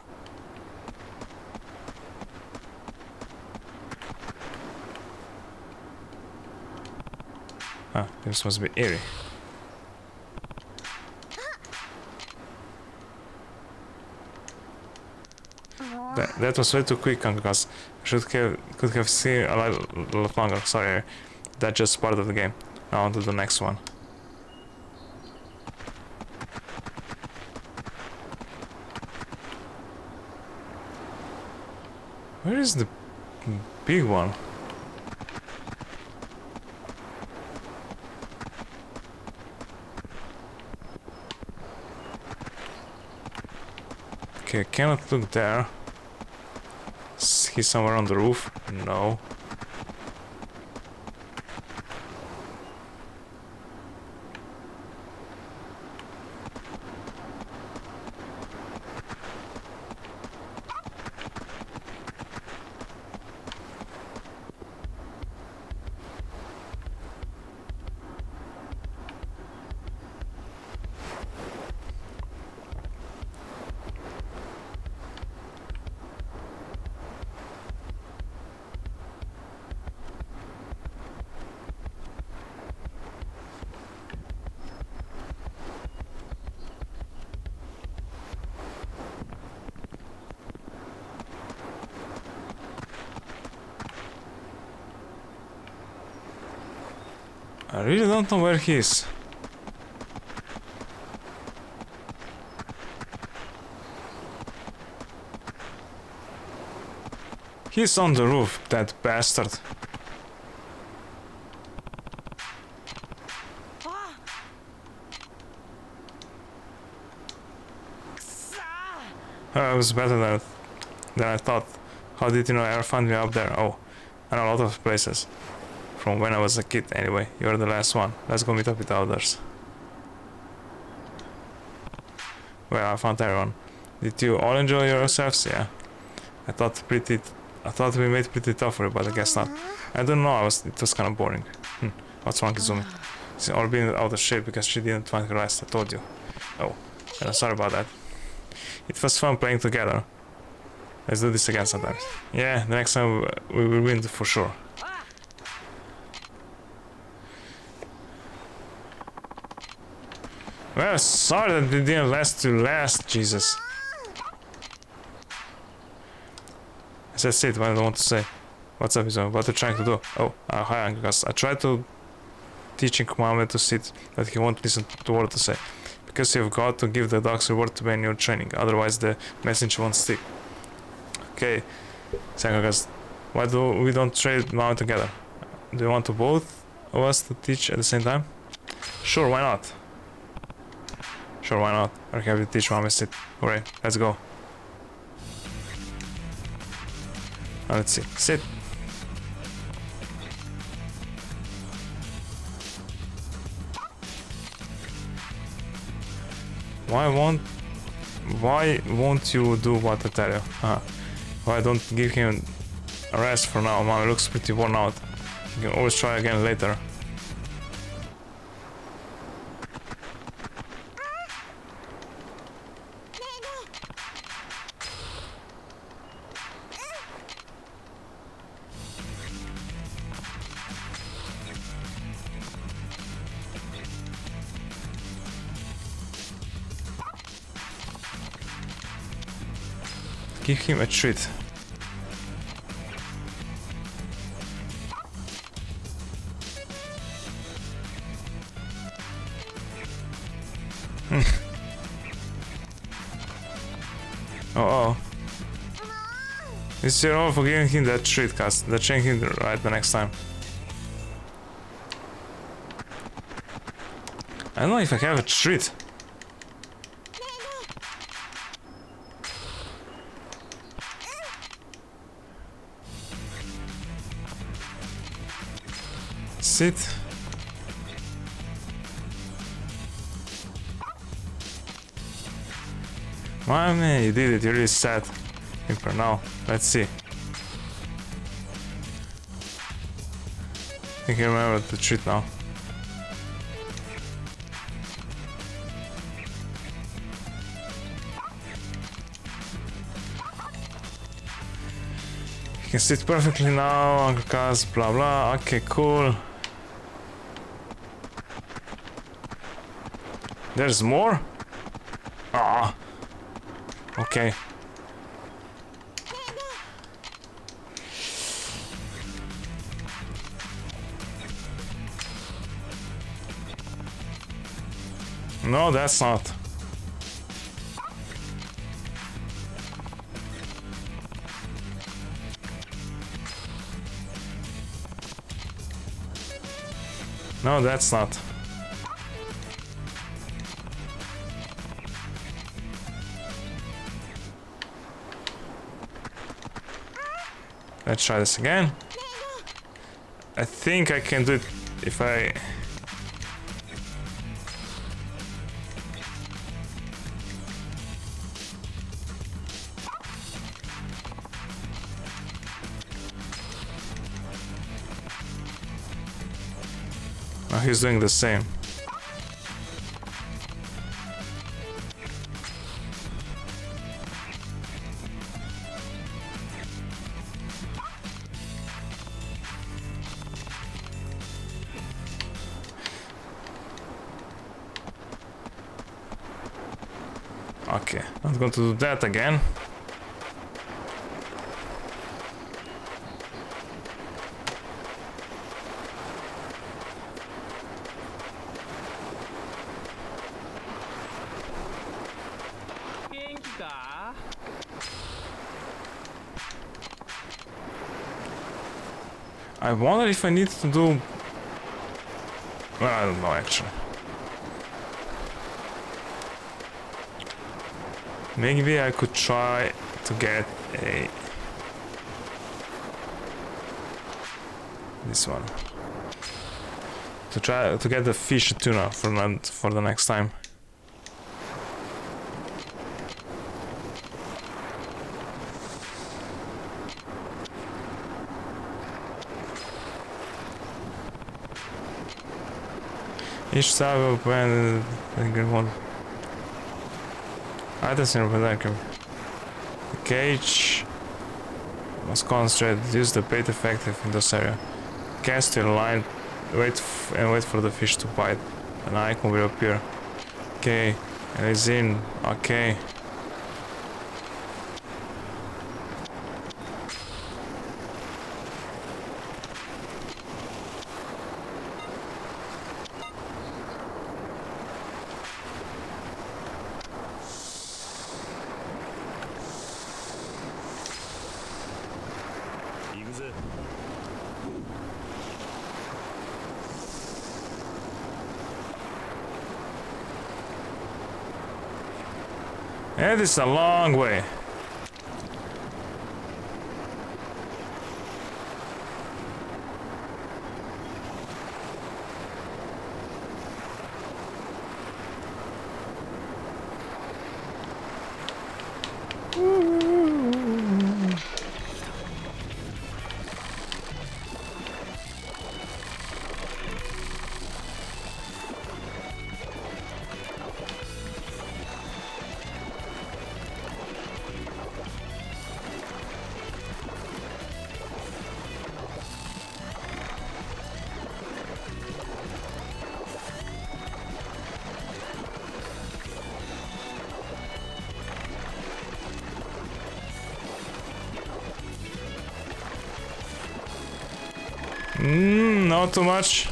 Ah, this must be eerie. That was way too quick, because I could have seen a lot longer. Sorry, that's just part of the game. Now on to the next one. Where is the big one? Okay, I cannot look there. He's somewhere on the roof? No. I really don't know where he is. He's on the roof, that bastard. It was better than I thought. How did you ever find me up there? Oh, I know a lot of places. From when I was a kid, anyway. You're the last one. Let's go meet up with the others. Well, I found everyone. Did you all enjoy yourselves? Yeah. I thought we made pretty tough for it, but I guess not. I don't know. It was kind of boring. What's wrong, Izumi? She's all being out of shape because she didn't find her rest. I told you. Oh, I'm sorry about that. It was fun playing together. Let's do this again sometimes. Yeah, the next time we will win for sure. Well, sorry that it didn't last, Jesus. That's it, what I don't want to say. What's up, Izumi? What are you trying to do? Oh, hi, Angus. I tried to teaching Mohammed to sit, but he won't listen to what to say. Because you've got to give the dogs reward to when you're training, otherwise the message won't stick. Okay, Angus, why we don't trade Mohammed together? Do you want to both of us to teach at the same time? Sure, why not? Sure, why not? I'll have you teach Mohammed sit. Alright, let's go. Now let's see. Sit. Why won't you do what I tell you? Why don't give him a rest for now? Mom looks pretty worn out. You can always try again later. Give him a treat. Oh. This is your all for giving him that treat, cuz they're changing him right the next time. don't know if I have a treat. Sit. My man, you did it. You're really sad. For now, let's see. I can remember the treat now. You can sit perfectly now, Uncle Kaz, blah blah. Okay, cool. There's more? Ah. Okay. No, that's not. No, that's not. Let's try this again. I think I can do it if I... Oh, he's doing the same. Okay, I'm going to do that again. I wonder if I need to do... Well, I don't know actually. Maybe I could try to get a... This one. To try to get the fish tuna for the next time. Each side when one items in the cage must concentrate, use the bait effective in this area. Cast your line, wait for the fish to bite. An icon will appear. Okay, and it's in. Okay. And it's a long way. Not too much.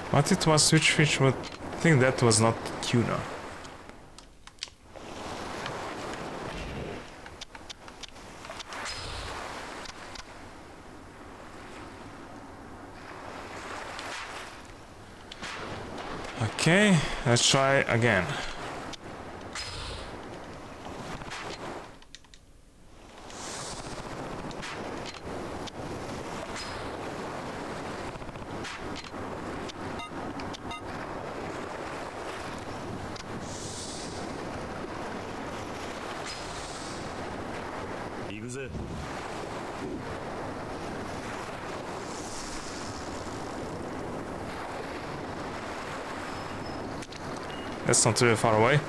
What it was, which fish, but I think that was not tuna. Okay, let's try again. That's not really far away.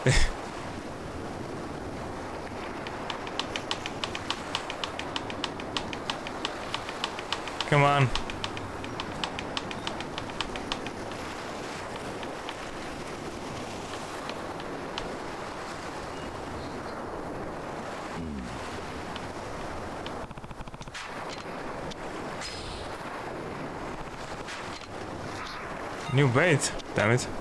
Come on. New bait, damn it.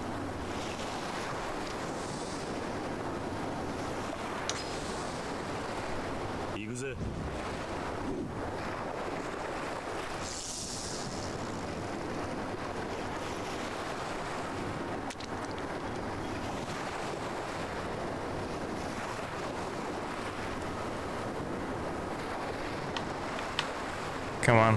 Come on.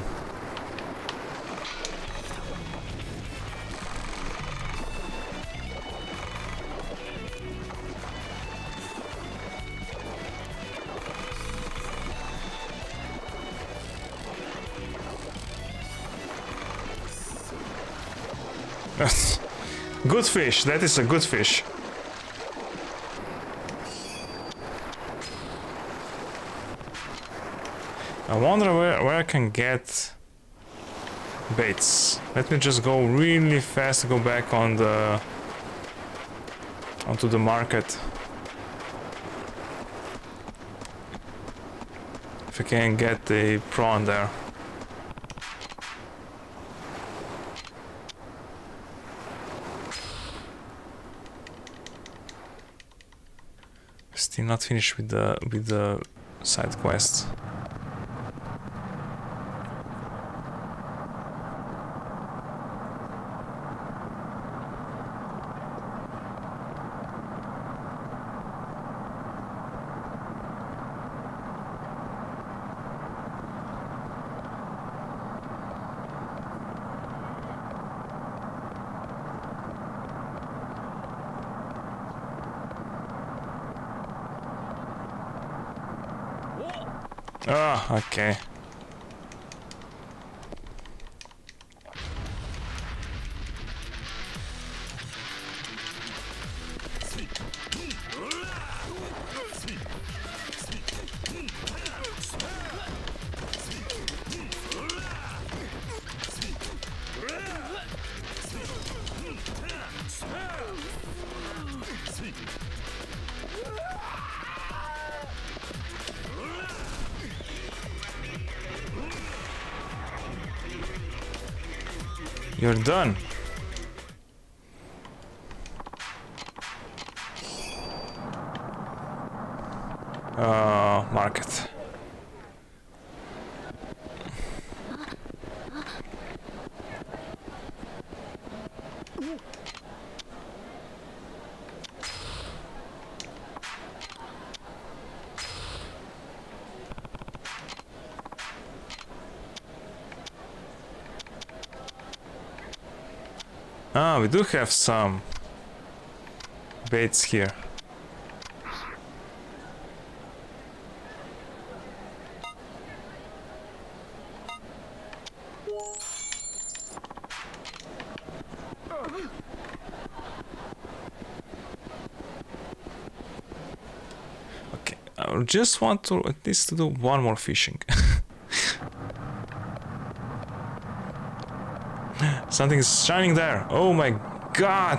Good fish, that is a good fish. I wonder where I can get baits. Let me just go really fast, go back on onto the market. If I can get the prawn there. Still not finished with the side quests. Ah, okay. You're done. Market. Ah, we do have some baits here. Okay, I just want to at least to do one more fishing. Something's shining there. Oh my god!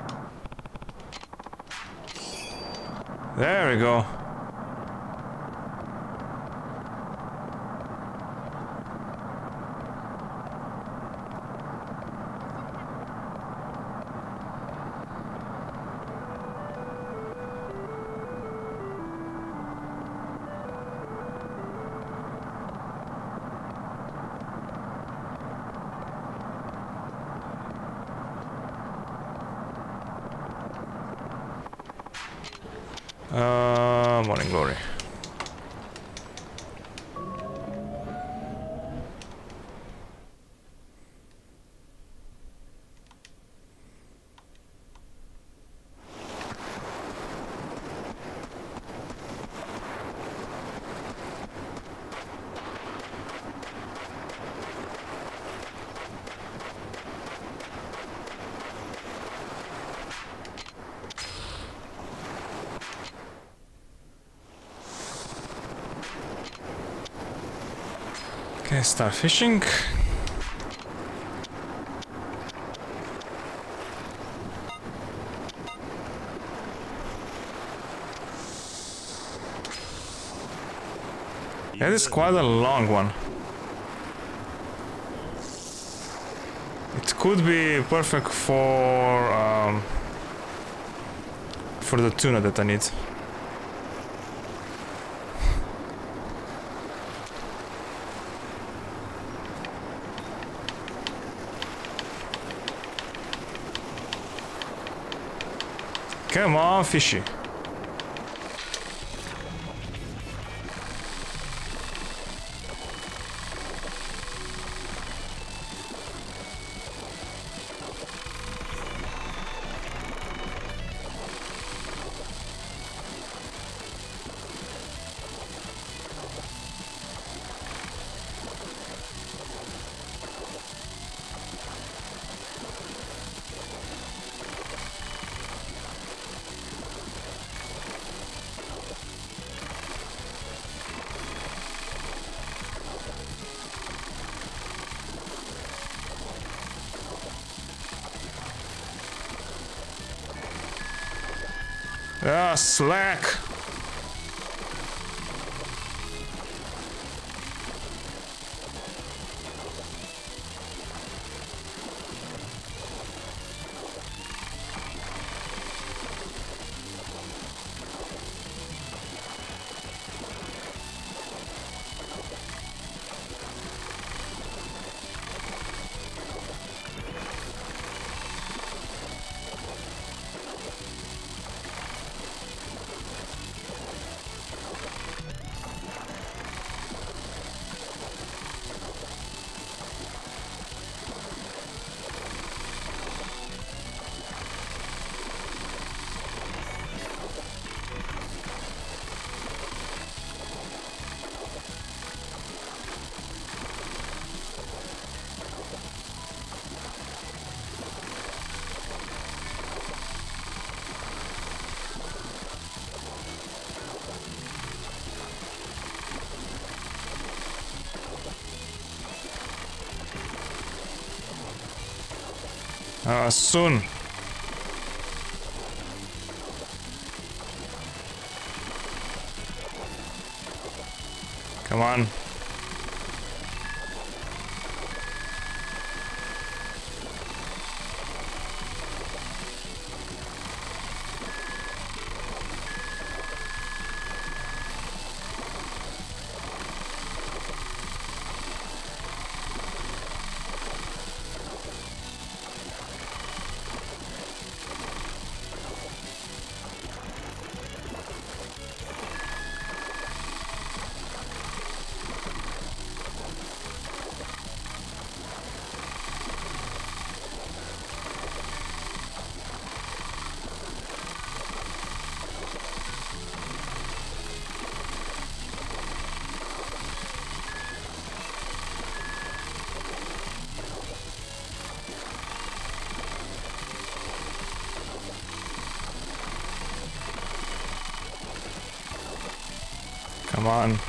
There we go. Morning Glory. Okay, start fishing. Yeah, this is quite a long one. It could be perfect for the tuna that I need. Come on, fishy. Ah, slack. Soon. Come on. Come on.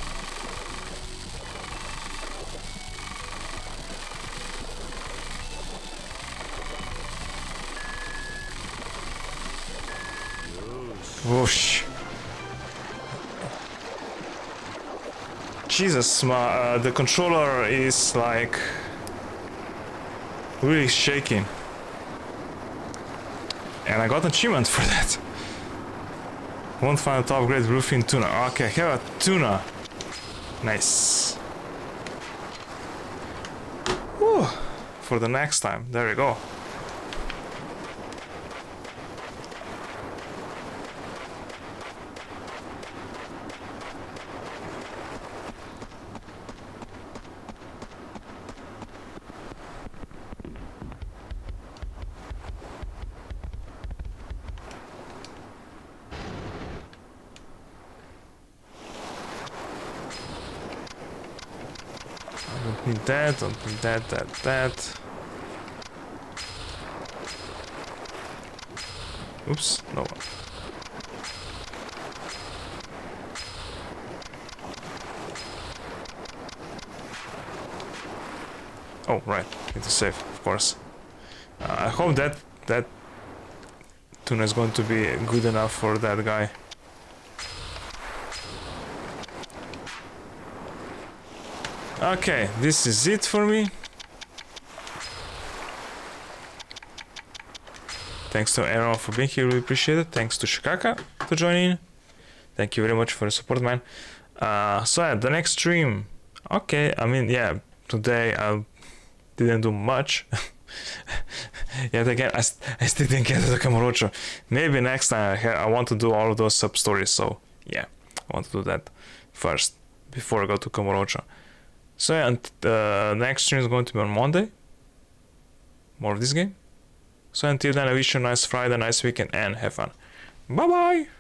Whoosh. Jesus, the controller is like really shaking. And I got an achievement for that. Won't find a top grade bluefin tuna. Okay, I have a tuna. Nice. Whew. For the next time. There we go. Don't need that, don't need that, that. Oops, no. Oh, right, need to save, of course. I hope that tuna is going to be good enough for that guy. Okay, this is it for me. Thanks to everyone for being here, really appreciate it. Thanks to Shikaka for joining in. Thank you very much for the support, man. So yeah, the next stream. Okay, I mean, yeah, today I didn't do much. Yet again, I still didn't get to the Kamurocho. Maybe next time I want to do all of those sub stories. So yeah, I want to do that first before I go to Kamurocho. So yeah, and next stream is going to be on Monday. More of this game. So until then, I wish you a nice Friday, nice weekend, and have fun. Bye bye!